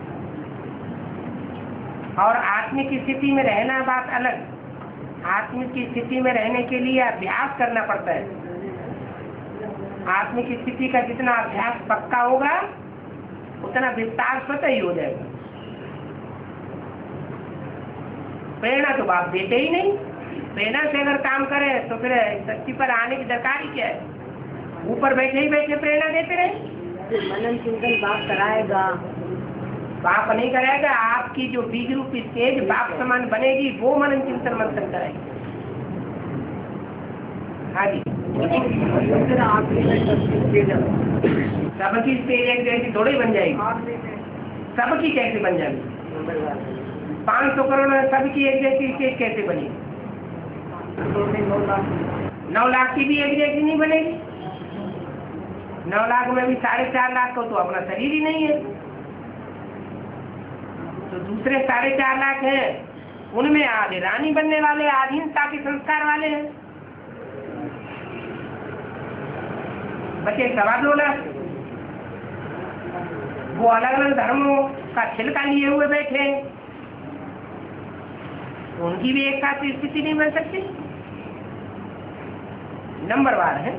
और आत्मिक स्थिति में रहना बात अलग। आत्मिक की स्थिति में रहने के लिए अभ्यास करना पड़ता है। आत्मिक स्थिति का जितना अभ्यास पक्का होगा उतना विस्तार स्वतः ही हो जाएगा। प्रेरणा तो बाप देते ही नहीं। प्रेरणा से अगर काम करे तो फिर शक्ति पर आने की दरकार ही क्या है? ऊपर बैठे ही बैठे प्रेरणा देते रहे। मनन चिंतन बाप कराएगा, बाप नहीं कराएगा। आपकी जो बीज रूप स्टेज बाप समान बनेगी वो मनन चिंतन मंथन कराएगी। हाँ जी, सबकी स्टेज एक जैसी थोड़ी बन जाएगी। सबकी कैसे बन जाएगी? 500 करोड़ में सबकी एक जैसी स्टेज कैसे बनेगी? 9 लाख की भी एक जैसी नहीं बनेगी। 9 लाख में भी 4.5 लाख को तो अपना शरीर ही नहीं है, तो दूसरे 4.5 लाख हैं, उनमें आधे रानी बनने वाले, आधीनता के संस्कार वाले हैं। बचे 2.25 लाख, वो अलग अलग धर्मों का छिलका लिए हुए बैठे, उनकी भी एक साथ स्थिति नहीं बन सकती। नंबरवार है।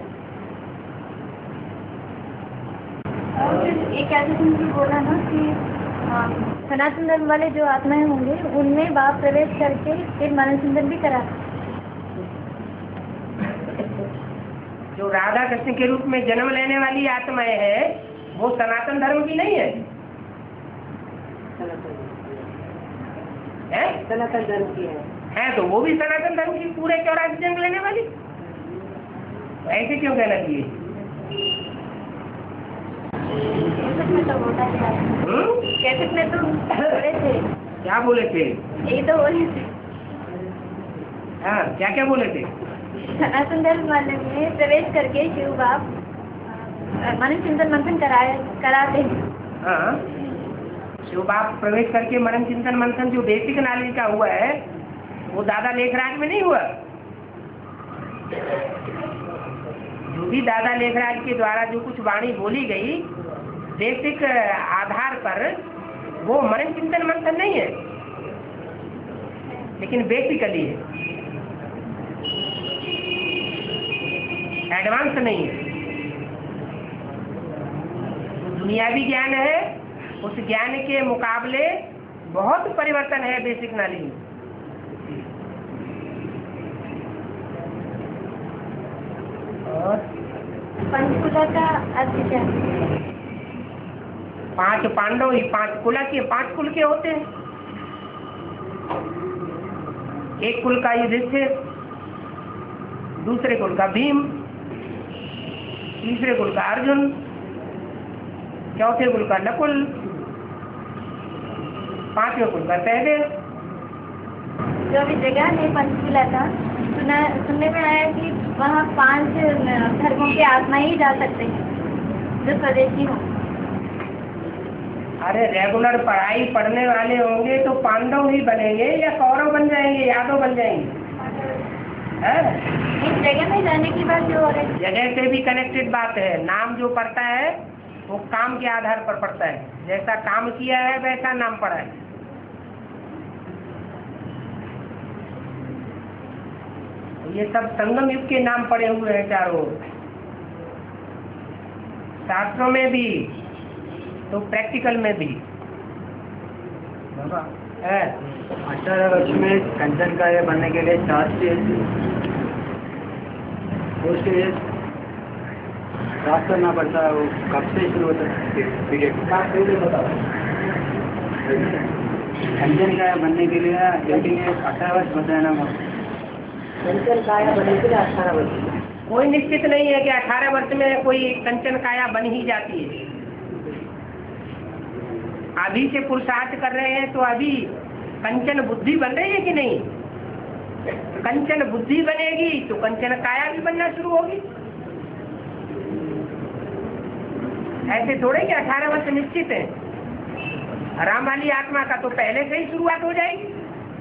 एक ऐसे तुमने बोला ना कि सनातन धर्म वाले जो आत्माएं होंगे उनमें बाप प्रवेश करके फिर मनन चिंतन भी करा। जो राधा कृष्ण के रूप में जन्म लेने वाली आत्माएं है वो सनातन धर्म की नहीं है, सनातन धर्म की है तो वो भी सनातन धर्म की पूरे 84 जन्म लेने वाली। तो ऐसे क्यों कहना चाहिए? कैसेट में तो बोले थे। क्या बोले थे? यही तो बोले थे। हाँ, क्या क्या बोले थे? सनातन धर्म वाले में प्रवेश करके शिव बाप मनन चिंतन मंथन कराते हैं। हाँ, शिव बाप प्रवेश करके मनन चिंतन मंथन जो बेसिक नॉलेज का हुआ है वो दादा लेखराज में नहीं हुआ। जो भी दादा लेखराज के द्वारा जो कुछ वाणी बोली गई बेसिक आधार पर वो मनन चिंतन मंथन नहीं है, लेकिन बेसिकली है। एडवांस नहीं है। जो दुनियावी ज्ञान है उस ज्ञान के मुकाबले बहुत परिवर्तन है बेसिक नॉलेज में। और पंचकुला का अर्थ क्या है? 5 पांडव ही 5 कुल के होते हैं। एक कुल का युधिष्ठिर, दूसरे कुल का भीम, तीसरे कुल का अर्जुन, चौथे कुल का नकुल, 5वें कुल का सहदेव। जो अभी जगह है पंचकुला का, सुनने में आया कि वहाँ 5 धर्मों के आत्मा ही जा सकते हैं जो स्वदेशी हो। अरे रेगुलर पढ़ाई पढ़ने वाले होंगे तो पांडव ही बनेंगे या कौरव बन जाएंगे, यादव बन जाएंगे? इस जगह में जाने की बात जो हो रही है, जगह से भी कनेक्टेड बात है। नाम जो पड़ता है वो काम के आधार पर पड़ता है। जैसा काम किया है वैसा नाम पड़ा है। ये सब संगम युग के नाम पड़े हुए हैं चारों, शास्त्रों में भी तो प्रैक्टिकल में भी। 18 वर्ष में कंचन कार्य बनने के लिए 4 स्टेज प्राप्त करना पड़ता है। वो कब से शुरू होता है पीरियड? कंचन कार्य बनने के लिए 18 वर्ष बताया ना। कंचन काया बनने के लिए 18 वर्ष। कोई निश्चित नहीं है कि 18 वर्ष में कोई कंचन काया बन ही जाती है। अभी से पुरुषार्थ कर रहे हैं तो अभी कंचन बुद्धि बन रही है कि नहीं? कंचन बुद्धि बनेगी तो कंचन काया भी बनना शुरू होगी। ऐसे थोड़े कि 18 वर्ष निश्चित है। राम वाली आत्मा का तो पहले से ही शुरुआत हो जाएगी।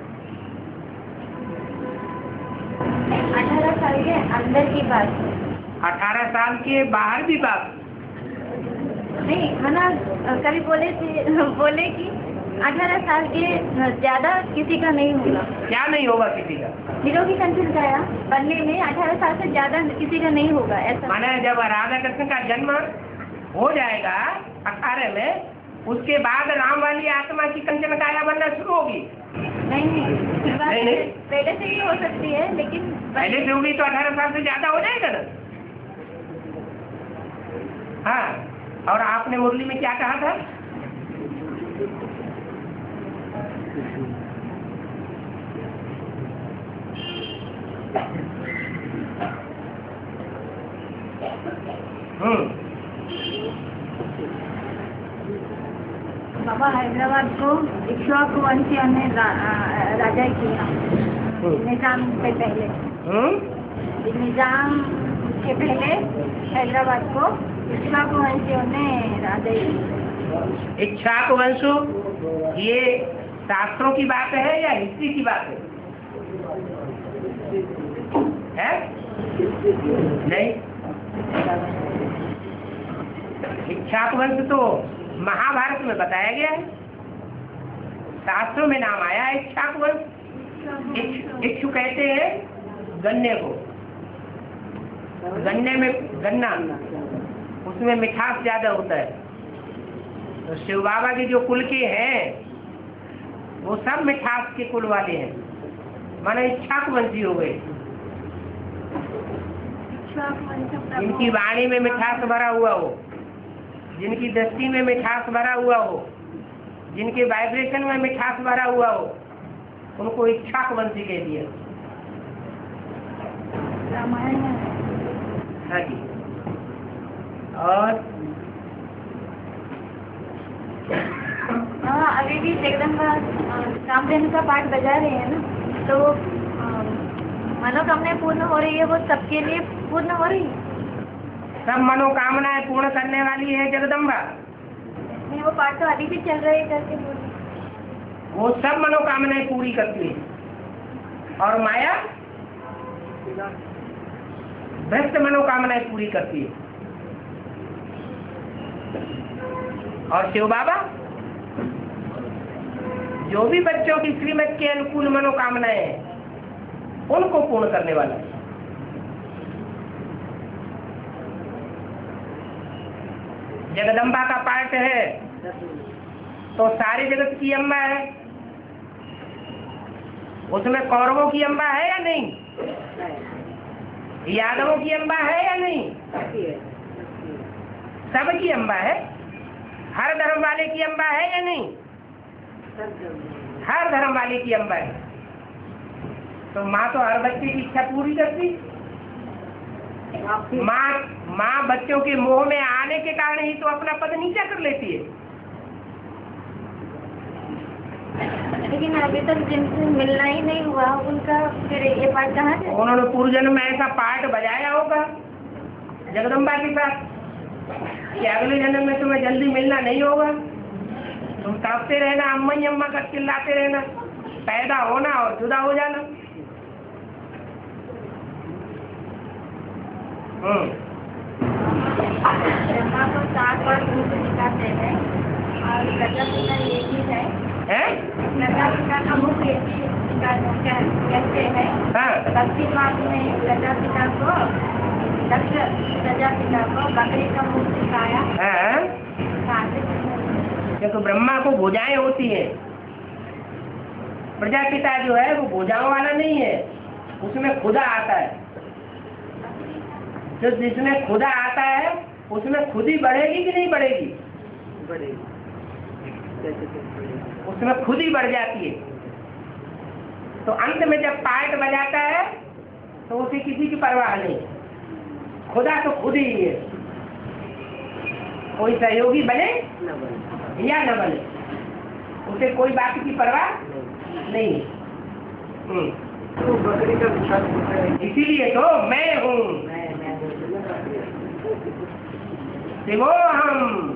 18 साल के अंदर की बात, 18 साल के बाहर भी बात नहीं है ना। कभी बोले कि 18 साल के ज्यादा किसी का नहीं होगा। क्या नहीं होगा किसी का? निरोगी कंचन काया बनने में 18 साल से ज्यादा किसी का नहीं होगा, ऐसा। माने जब राधा कृष्ण का जन्म हो जाएगा 18 में, उसके बाद राम वाली आत्मा की कंचन काया बनना शुरू होगी। नहीं, नहीं। पहले से ही हो सकती है, लेकिन पहले से होगी तो 18 साल से ज्यादा हो जाएगा ना। हाँ, और आपने मुरली में क्या कहा था? बाबा हैदराबाद को इक्ष्वाकु वंशियों ने राजा किया निजाम से पहले। निजाम के पहले हैदराबाद को इक्ष्वाकु वंशियों ने राजा किया। इक्ष्वाकु वंशु, ये शास्त्रों की बात है या हिस्ट्री की बात है? नहीं, इक्ष्वाकु वंश तो महाभारत में बताया गया है, शास्त्रों में नाम आया है इक्ष्वाकु वंश। इक्षु कहते हैं गन्ने को। गन्ने में गन्ना, उसमें मिठास ज्यादा होता है। तो शिव बाबा के जो कुल के हैं वो सब मिठास के कुल वाले हैं, माने इक्ष्वाकु वंशी हो गए। जिनकी वाणी में मिठास भरा हुआ हो, जिनकी दृष्टि में मिठास भरा हुआ हो, जिनके वाइब्रेशन में मिठास भरा हुआ हो, उनको इक्ष्वाकु वंशी कह दिया। हाँ जी। और हाँ, अभी भी जगदम्बा कामधेनु का पाठ बजा रहे हैं ना, तो मनोकामनाएं पूर्ण हो रही है, वो सबके लिए पूर्ण हो रही है। सब मनोकामनाएं पूर्ण करने वाली है जगदम्बा। नहीं, वो पाठ तो अभी भी चल रहे हैं करके बोले। वो सब मनोकामनाएं पूरी करती है और माया भ्रष्ट मनोकामनाएं पूरी करती है। और शिव बाबा जो भी बच्चों की श्रीमत के अनुकूल मनोकामनाएं हैं उनको पूर्ण करने वाला है। जगदम्बा का पाठ है तो सारे जगत की अम्बा है। उसमें कौरवों की अम्बा है या नहीं? यादवों की अम्बा है या नहीं? सबकी अम्बा है। हर धर्म वाले की अम्बा है या नहीं? हर धर्म वाले की अम्बा है। तो माँ तो हर बच्चे की इच्छा पूरी करती। माँ बच्चों के मोह में आने के कारण ही तो अपना पद नीचा कर लेती है। लेकिन अभी तक जिनसे मिलना ही नहीं हुआ उनका फिर ये पाठ कहाँ से? उन्होंने पूर्व जन्म में ऐसा पाठ बजाया होगा जगदम्बा के साथ कि अगले जन्म में तुम्हें जल्दी मिलना नहीं होगा। तुम तड़पते रहना, अम्मा ही अम्मा कर चिल्लाते रहना, पैदा होना और जुदा हो जाना। ब्रह्मा को 7 बार मुख दिखाते हैं और प्रजापिता ये भी है। प्रजापिता का मुख ये भी कहते हैं। दक्षिण मार्ग में प्रजापिता को बकरी का मुख दिखाया। देखो ब्रह्मा को भुजाएं होती है, प्रजापिता जो है वो भुजाओं वाला नहीं है, उसमें खुदा आता है। जो जिसमें खुदा आता है उसमें खुद ही बढ़ेगी कि नहीं बढ़ेगी? बढ़ेगी, उसमें खुद ही बढ़ जाती है। तो अंत में जब पार्ट बजाता है तो उसे किसी की परवाह नहीं, खुदा तो खुद ही है। कोई सहयोगी बने या न बने, उसे कोई बात की परवाह नहीं। तो बकरी का इसीलिए तो मैं हूँ, शिवो हम।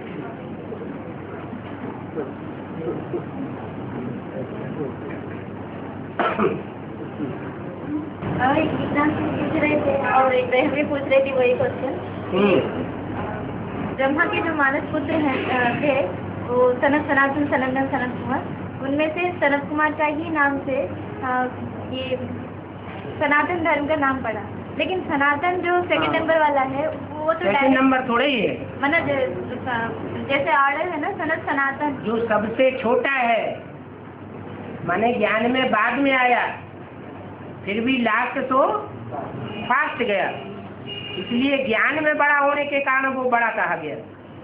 एग्जाम पूछ रहे थे और एक बहन पूछ रही थी वही क्वेश्चन। ब्रह्मा के जो मानस पुत्र थे वो सनत सनातन सनंदन सनत कुमार, उनमें से सनत कुमार का ही नाम से ये सनातन धर्म का नाम पड़ा। लेकिन सनातन जो सेकंड नंबर वाला है वो तो सेकंड नंबर थोड़ा ही है, मतलब जैसे ऑर्डर है ना सनत सनातन, जो सबसे छोटा है, माने ज्ञान में बाद में आया, फिर भी लास्ट तो फास्ट गया, इसलिए ज्ञान में बड़ा होने के कारण वो बड़ा कहा गया।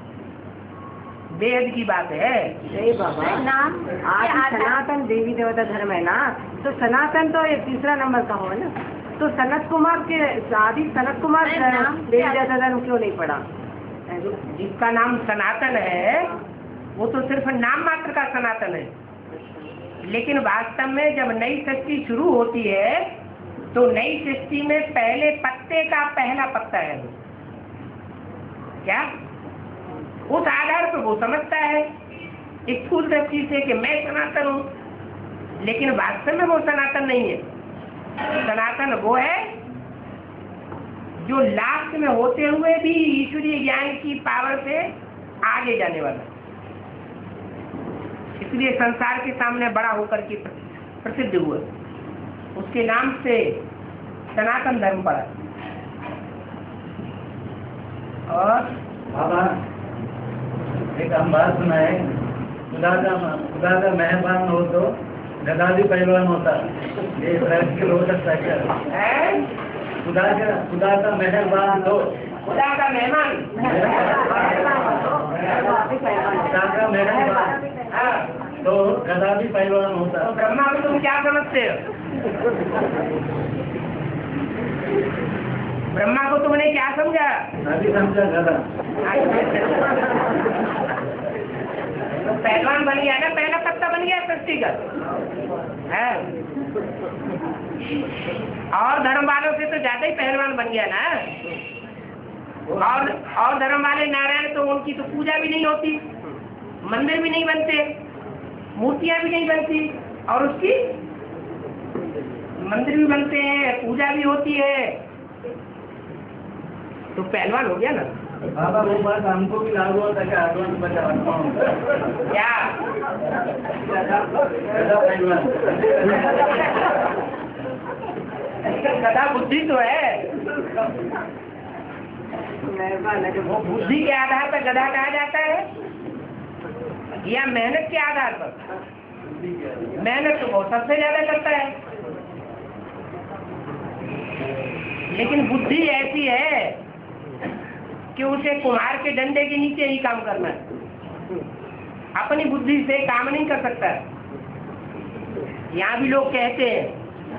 बेहद की बात है। सही बाबा, नाम आज सनातन देवी देवता धर्म है ना, तो सनातन तो ये तीसरा नंबर का हो ना। तो सनत कुमार के आदि सनत कुमार देवी देवता धर्म क्यों नहीं पड़ा? जिसका नाम सनातन है वो तो सिर्फ नाम मात्र का सनातन है, लेकिन वास्तव में जब नई सृष्टि शुरू होती है तो नई सृष्टि में पहले पत्ते का पहला पत्ता है क्या, उस आधार पर वो समझता है स्थूल दृष्टि से कि मैं सनातन हूँ, लेकिन वास्तव में वो सनातन नहीं है। सनातन वो है जो लास्ट में होते हुए भी ईश्वरीय ज्ञान की पावर से आगे जाने वाला, इसलिए संसार के सामने बड़ा होकर के प्रसिद्ध हुआ, उसके नाम से सनातन धर्म पड़ा। और बाबा एक हम बात सुनाए, खुदा का मेहरबान हो तो गदा भी पहलवान होता, ये प्रैक्टिकल हो सकता है? खुदा का मेहरबान हो, खुदा का मेहमान, खुदा का मेहरबान तो गदा भी पहलवान होता। तो ब्रह्मा को तुम क्या समझते हो? ब्रह्मा को तुमने क्या समझा? अभी समझा गदा। तो पहलवान बन गया ना, पहला पत्ता बन गया सृष्टि का है। और धर्म वालों से तो ज्यादा ही पहलवान बन गया ना। और धर्म वाले नारायण तो उनकी तो पूजा भी नहीं होती, मंदिर भी नहीं बनते, मूर्तियां भी नहीं बनती, और उसकी मंदिर भी बनते हैं, पूजा भी होती है, तो पहलवान हो गया ना। बाबा वो बात हमको भी लागू होता है, एडवांस बचा क्या पहलवान गधा बुद्धि तो है, वो बुद्धि के आधार पर गधा कहा जाता है या मेहनत के आधार पर? मेहनत तो वो सबसे ज्यादा करता है, लेकिन बुद्धि ऐसी है कि उसे कुम्हार के डंडे के नीचे ही काम करना है, अपनी बुद्धि से काम नहीं कर सकता। यहाँ भी लोग कहते हैं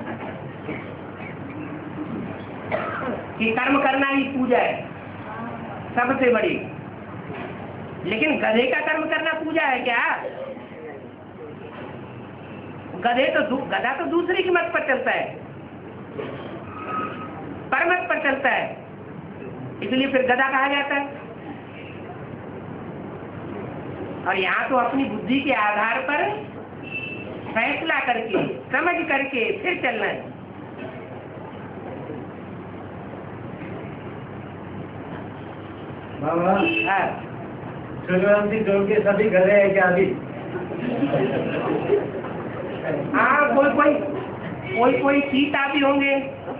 कि कर्म करना ही पूजा है सबसे बड़ी, लेकिन गधे का कर्म करना पूजा है क्या? गधा तो दूसरी की मत पर चलता है, परमत पर चलता है, इसलिए फिर गधा कहा जाता है। और यहाँ तो अपनी बुद्धि के आधार पर फैसला करके समझ करके फिर चलना है। बाबा हाँ, सूर्यवंशी जोड़ के सभी गधे हैं क्या अभी? हाँ, कोई चीता भी होंगे,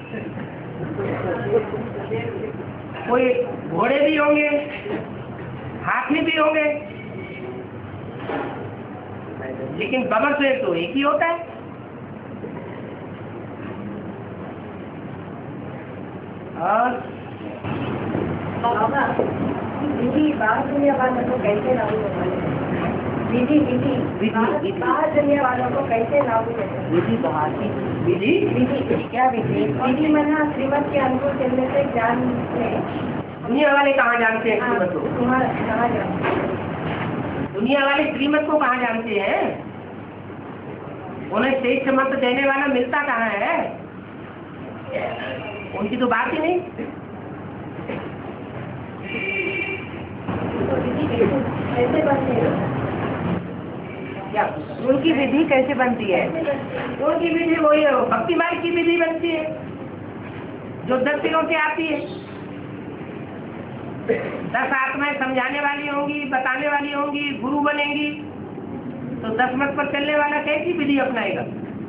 कोई घोड़े भी होंगे, हाथी भी होंगे, लेकिन बबर से तो एक ही होता है। और विधि बाहर दुनिया वालों को कैसे लागू होता है? विधि बाहर दुनिया वालों को कैसे लागू होता है? विधि बाहर की विधि क्या विधि? विधि मना श्रीमत के अनुकूल चलने से ज्ञान है। दुनिया वाले कहाँ जानते हैं श्रीमत को? तुम्हारा कहाँ जानते? दुनिया वाले श्रीमत को कहाँ जानते हैं? उन्हें श्रेष्ठ मत देने वाला मिलता कहाँ है? उनकी तो बात ही नहीं। कैसे बनती है? क्या उनकी विधि कैसे बनती है? उनकी विधि वही है, भक्ति मार्ग की विधि बनती है जो 10 दिनों से आती है। 10 आत्माएं समझाने वाली होंगी, बताने वाली होंगी, गुरु बनेंगी, तो 10 मत पर चलने वाला कैसी विधि अपनाएगा?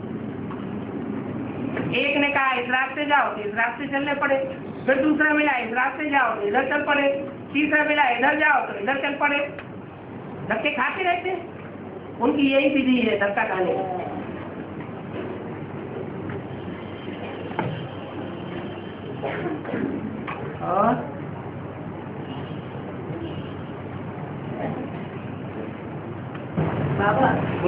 एक ने कहा इस रास्ते जाओ तो इस रास्ते चलने पड़े, फिर दूसरा मिला इस रास्ते जाओ तो इधर चल पड़े, तीसरा मिला इधर जाओ तो इधर चल पड़े, धक्के खाते रहते हैं। उनकी यही विधि है धक्का खाने की। और बाबा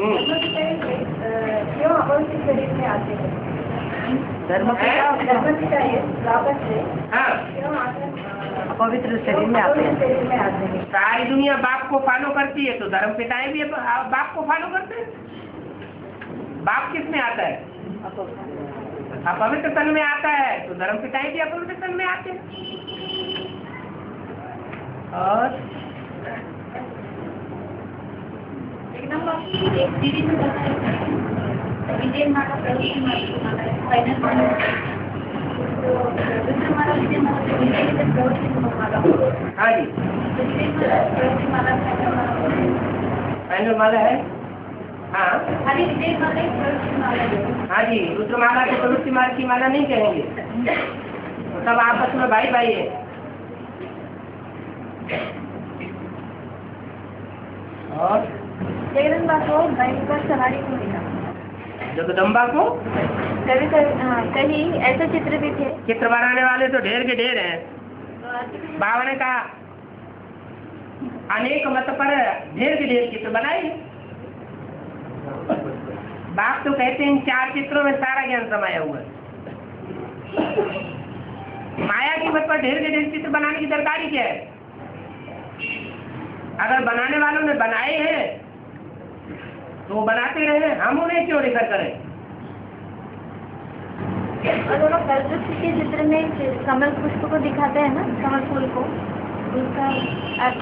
क्यों अपवित्र शरीर में आते हैं? धर्मपिता वापस से हाँ, क्यों अपवित्र शरीर में आते हैं? सारी दुनिया बाप को फॉलो करती है तो धर्म पिताएं भी बाप को फॉलो करते हैं। बाप किस में आता है? अपवित्र तन में आता है तो धर्म पिताएं भी अपवित्र तन में आते हैं। और एक सीरीज में विजय माला प्रवृत्ति माला फाइनल माला दूसरा माला विजय माला प्रवृत्ति माला। हाँ जी, प्रवृत्ति माला फाइनल माला है। हाँ खाली विजय माला ही प्रवृत्ति माला है। हाँ जी, रुद्रमाला को प्रवृत्ति मार्ग की माला नहीं कहेंगे, तो सब आपस में भाई भाई है। और जगदम्बा को बैल पर सवारी को मिला। जगदम्बा को कहीं ऐसे चित्र भी थे। चित्र बनाने वाले तो ढेर के ढेर हैं। बाबा ने कहा अनेक मत पर ढेर के ढेर चित्र बनाए। बाप तो कहते हैं 4 चित्रों में सारा ज्ञान समाया हुआ है। माया की मत पर ढेर के ढेर चित्र बनाने की दरकारी क्या है? अगर बनाने वालों ने बनाए हैं तो बनाते रहे, हम उन्हें क्यों रेखा करें? और दोनों कल्पवृक्ष के चित्र में कमल पुष्प को दिखाते हैं ना, कमल फूल को, उसका अर्थ।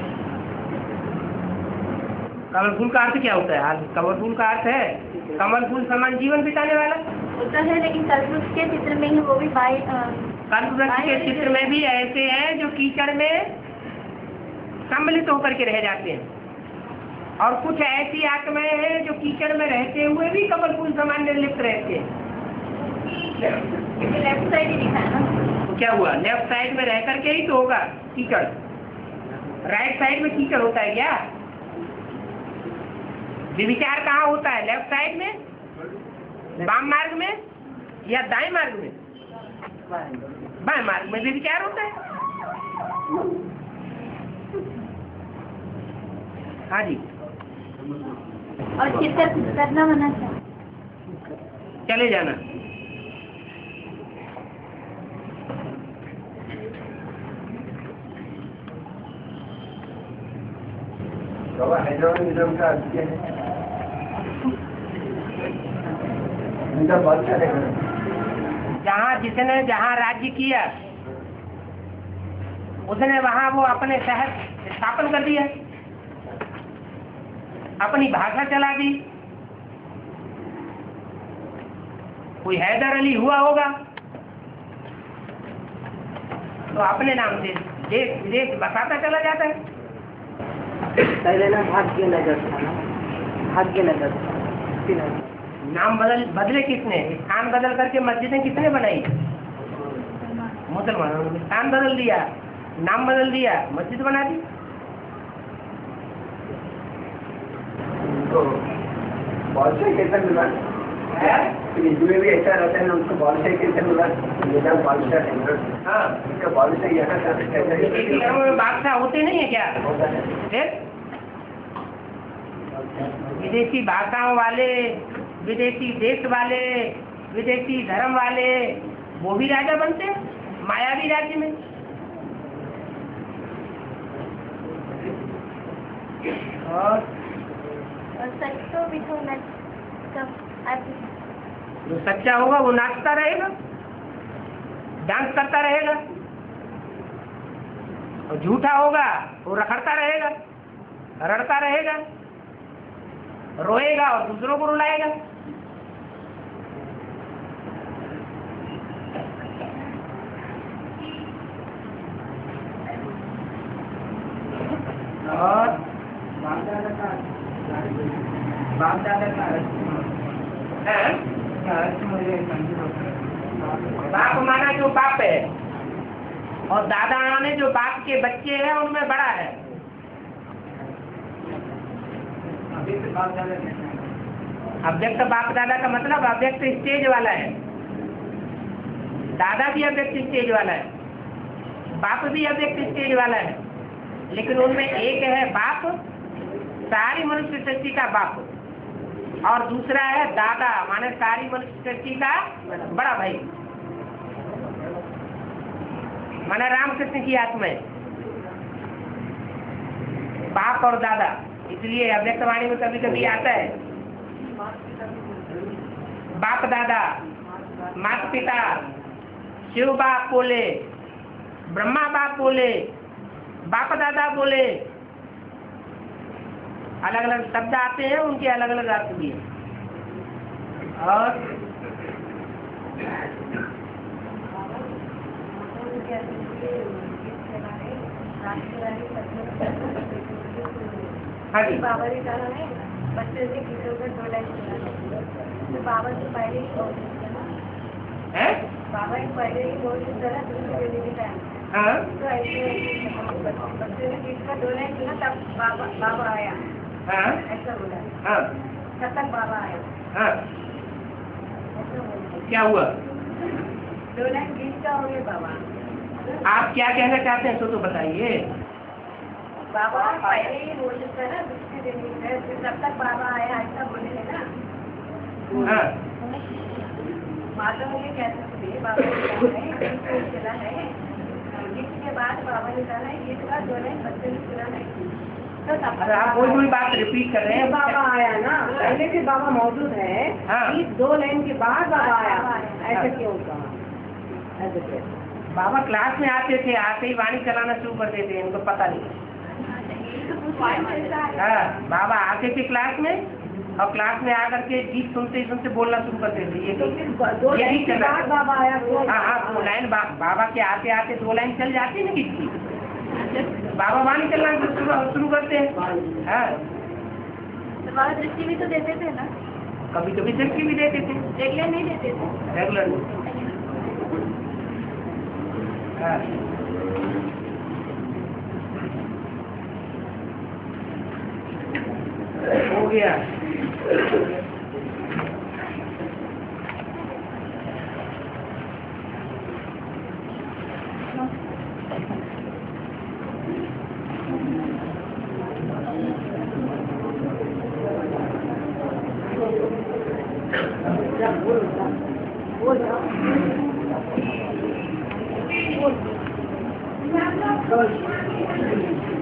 कमल फूल का अर्थ क्या होता है? कमल फूल का अर्थ है कमल फूल समान जीवन बिताने वाला होता है, लेकिन कल्पवृक्ष के चित्र में ही वो भी कल्पवृक्ष के चित्र में भी ऐसे हैं जो कीचड़ में सम्मिलित होकर के रह जाते हैं, और कुछ ऐसी आत्माएं हैं जो कीचड़ में रहते हुए भी कमल फूल समान निर्लिप्त रहते हैं। लेफ्ट साइड ही दिखा है ना। तो क्या हुआ? लेफ्ट साइड में रह करके ही तो होगा कीचड़। राइट साइड में कीचड़ होता है क्या? विचार कहाँ होता है? लेफ्ट साइड में, वाम मार्ग में या दाएं मार्ग में? बाएं मार्ग में भी विचार होता है। हाँ जी। और चित्त करना मना था। चले जाना। बाबा हैदराबाद का क्या है? इनका बादशाह है। जिसने जहाँ राज्य किया उसने वहाँ वो अपने शहर स्थापन कर दिया, अपनी भाषा चला दी। कोई हैदर अली हुआ होगा तो अपने नाम से देश विदेश बसाता चला जाता है। पहले ना भाग्य नगर था ना, भाग्य नगर था। नाम बदले किसने? स्थान बदल करके मस्जिदें किसने बनाई? मुसलमानों ने स्थान बदल दिया, नाम बदल दिया, मस्जिद बना दी। तो बादशाह कैसा मिला? इसमें भी ऐसा रहता है ना, उनको बादशाह कैसे मिला? मेरा बादशाह है ना। हाँ, इसका बादशाह यहाँ कैसे? बादशाह होते नहीं है क्या? फिर विदेशी भाषाओं वाले, विदेशी देश वाले, विदेशी धर्म वाले वो भी राजा बनते हैं मायावी राज्य में। और सच तो भी तो जो सच्चा होगा वो नाचता रहेगा, डांस करता रहेगा, और झूठा होगा वो रखड़ता रहेगा, रड़ता रहेगा, रोएगा और दूसरों को रुलाएगा। और बाप दादा का बाप माना जो बाप है, और दादा माने जो बाप के बच्चे हैं उनमें बड़ा है। अव्यक्त बाप दादा का मतलब अव्यक्त स्टेज वाला है। दादा भी अव्यक्त स्टेज वाला है, बाप भी अव्यक्त स्टेज वाला है, लेकिन उनमें एक है बाप, सारी मनुष्य सृष्टि का बाप, और दूसरा है दादा माने सारी मनुष्य सृष्टि का बड़ा भाई, माना रामकृष्ण की आत्मा है बाप और दादा। इसलिए अव्यक्त वाणी में कभी कभी आता है बाप दादा, माता पिता, शिव बाप बोले, ब्रह्मा बाप बोले, बाप दादा बोले, अलग अलग शब्द आते हैं, उनके अलग अलग अर्थ भी है। और हाँ जी, बाबा ने कहा है बच्चे से किसी को 2 लाख तो बाबा से पहले ही बोल है बाबा ने पहले ही बोल दूसरे देने का हाँ तो ऐसे बच्चे ने किसी का 2 लाख सुना तब बाबा आया। हाँ ऐसा बोला। हाँ तब तक बाबा आया। हाँ ऐसा बोला। क्या हुआ? 2 लाख 20 का हो गया बाबा। आप क्या कहना चाहते हैं तो बताइए। बाबा पहले ही बोल देता ना दूसरे दिन तब तक बाबा आया ऐसा बोले ना। हाँ माता मुझे कहते थे बाबा चला है इसके बाद बाबा ने कहा ये तो 2 लाख बच्चे ने सुना नहीं। अरे आप कोई बात रिपीट कर रहे हैं। बाबा आया ना, पहले से बाबा मौजूद है, हाँ। 2 लाइन के बाद बाबा आया, ऐसा क्यों कहा? ऐसे कैसे? बाबा क्लास में आते थे, आते ही वाणी चलाना शुरू कर देते हैं, इनको पता नहीं। हाँ, बाबा आते थे क्लास में और क्लास में आकर के गीत सुनते ही सुनते बोलना शुरू कर देते। ये तो फिर 2 लाइन के बाद बाबा आया। हाँ हाँ 2 लाइन बाबा के आते आते 2 लाइन चल जाती है ना गीत की, बाबा वाणी चलना शुरू करते हैं। हाँ तो बाबा दृष्टि भी तो देते थे ना। कभी कभी दृष्टि भी देते थे, रेगुलर नहीं देते थे। रेगुलर। हाँ। हो गया। बोल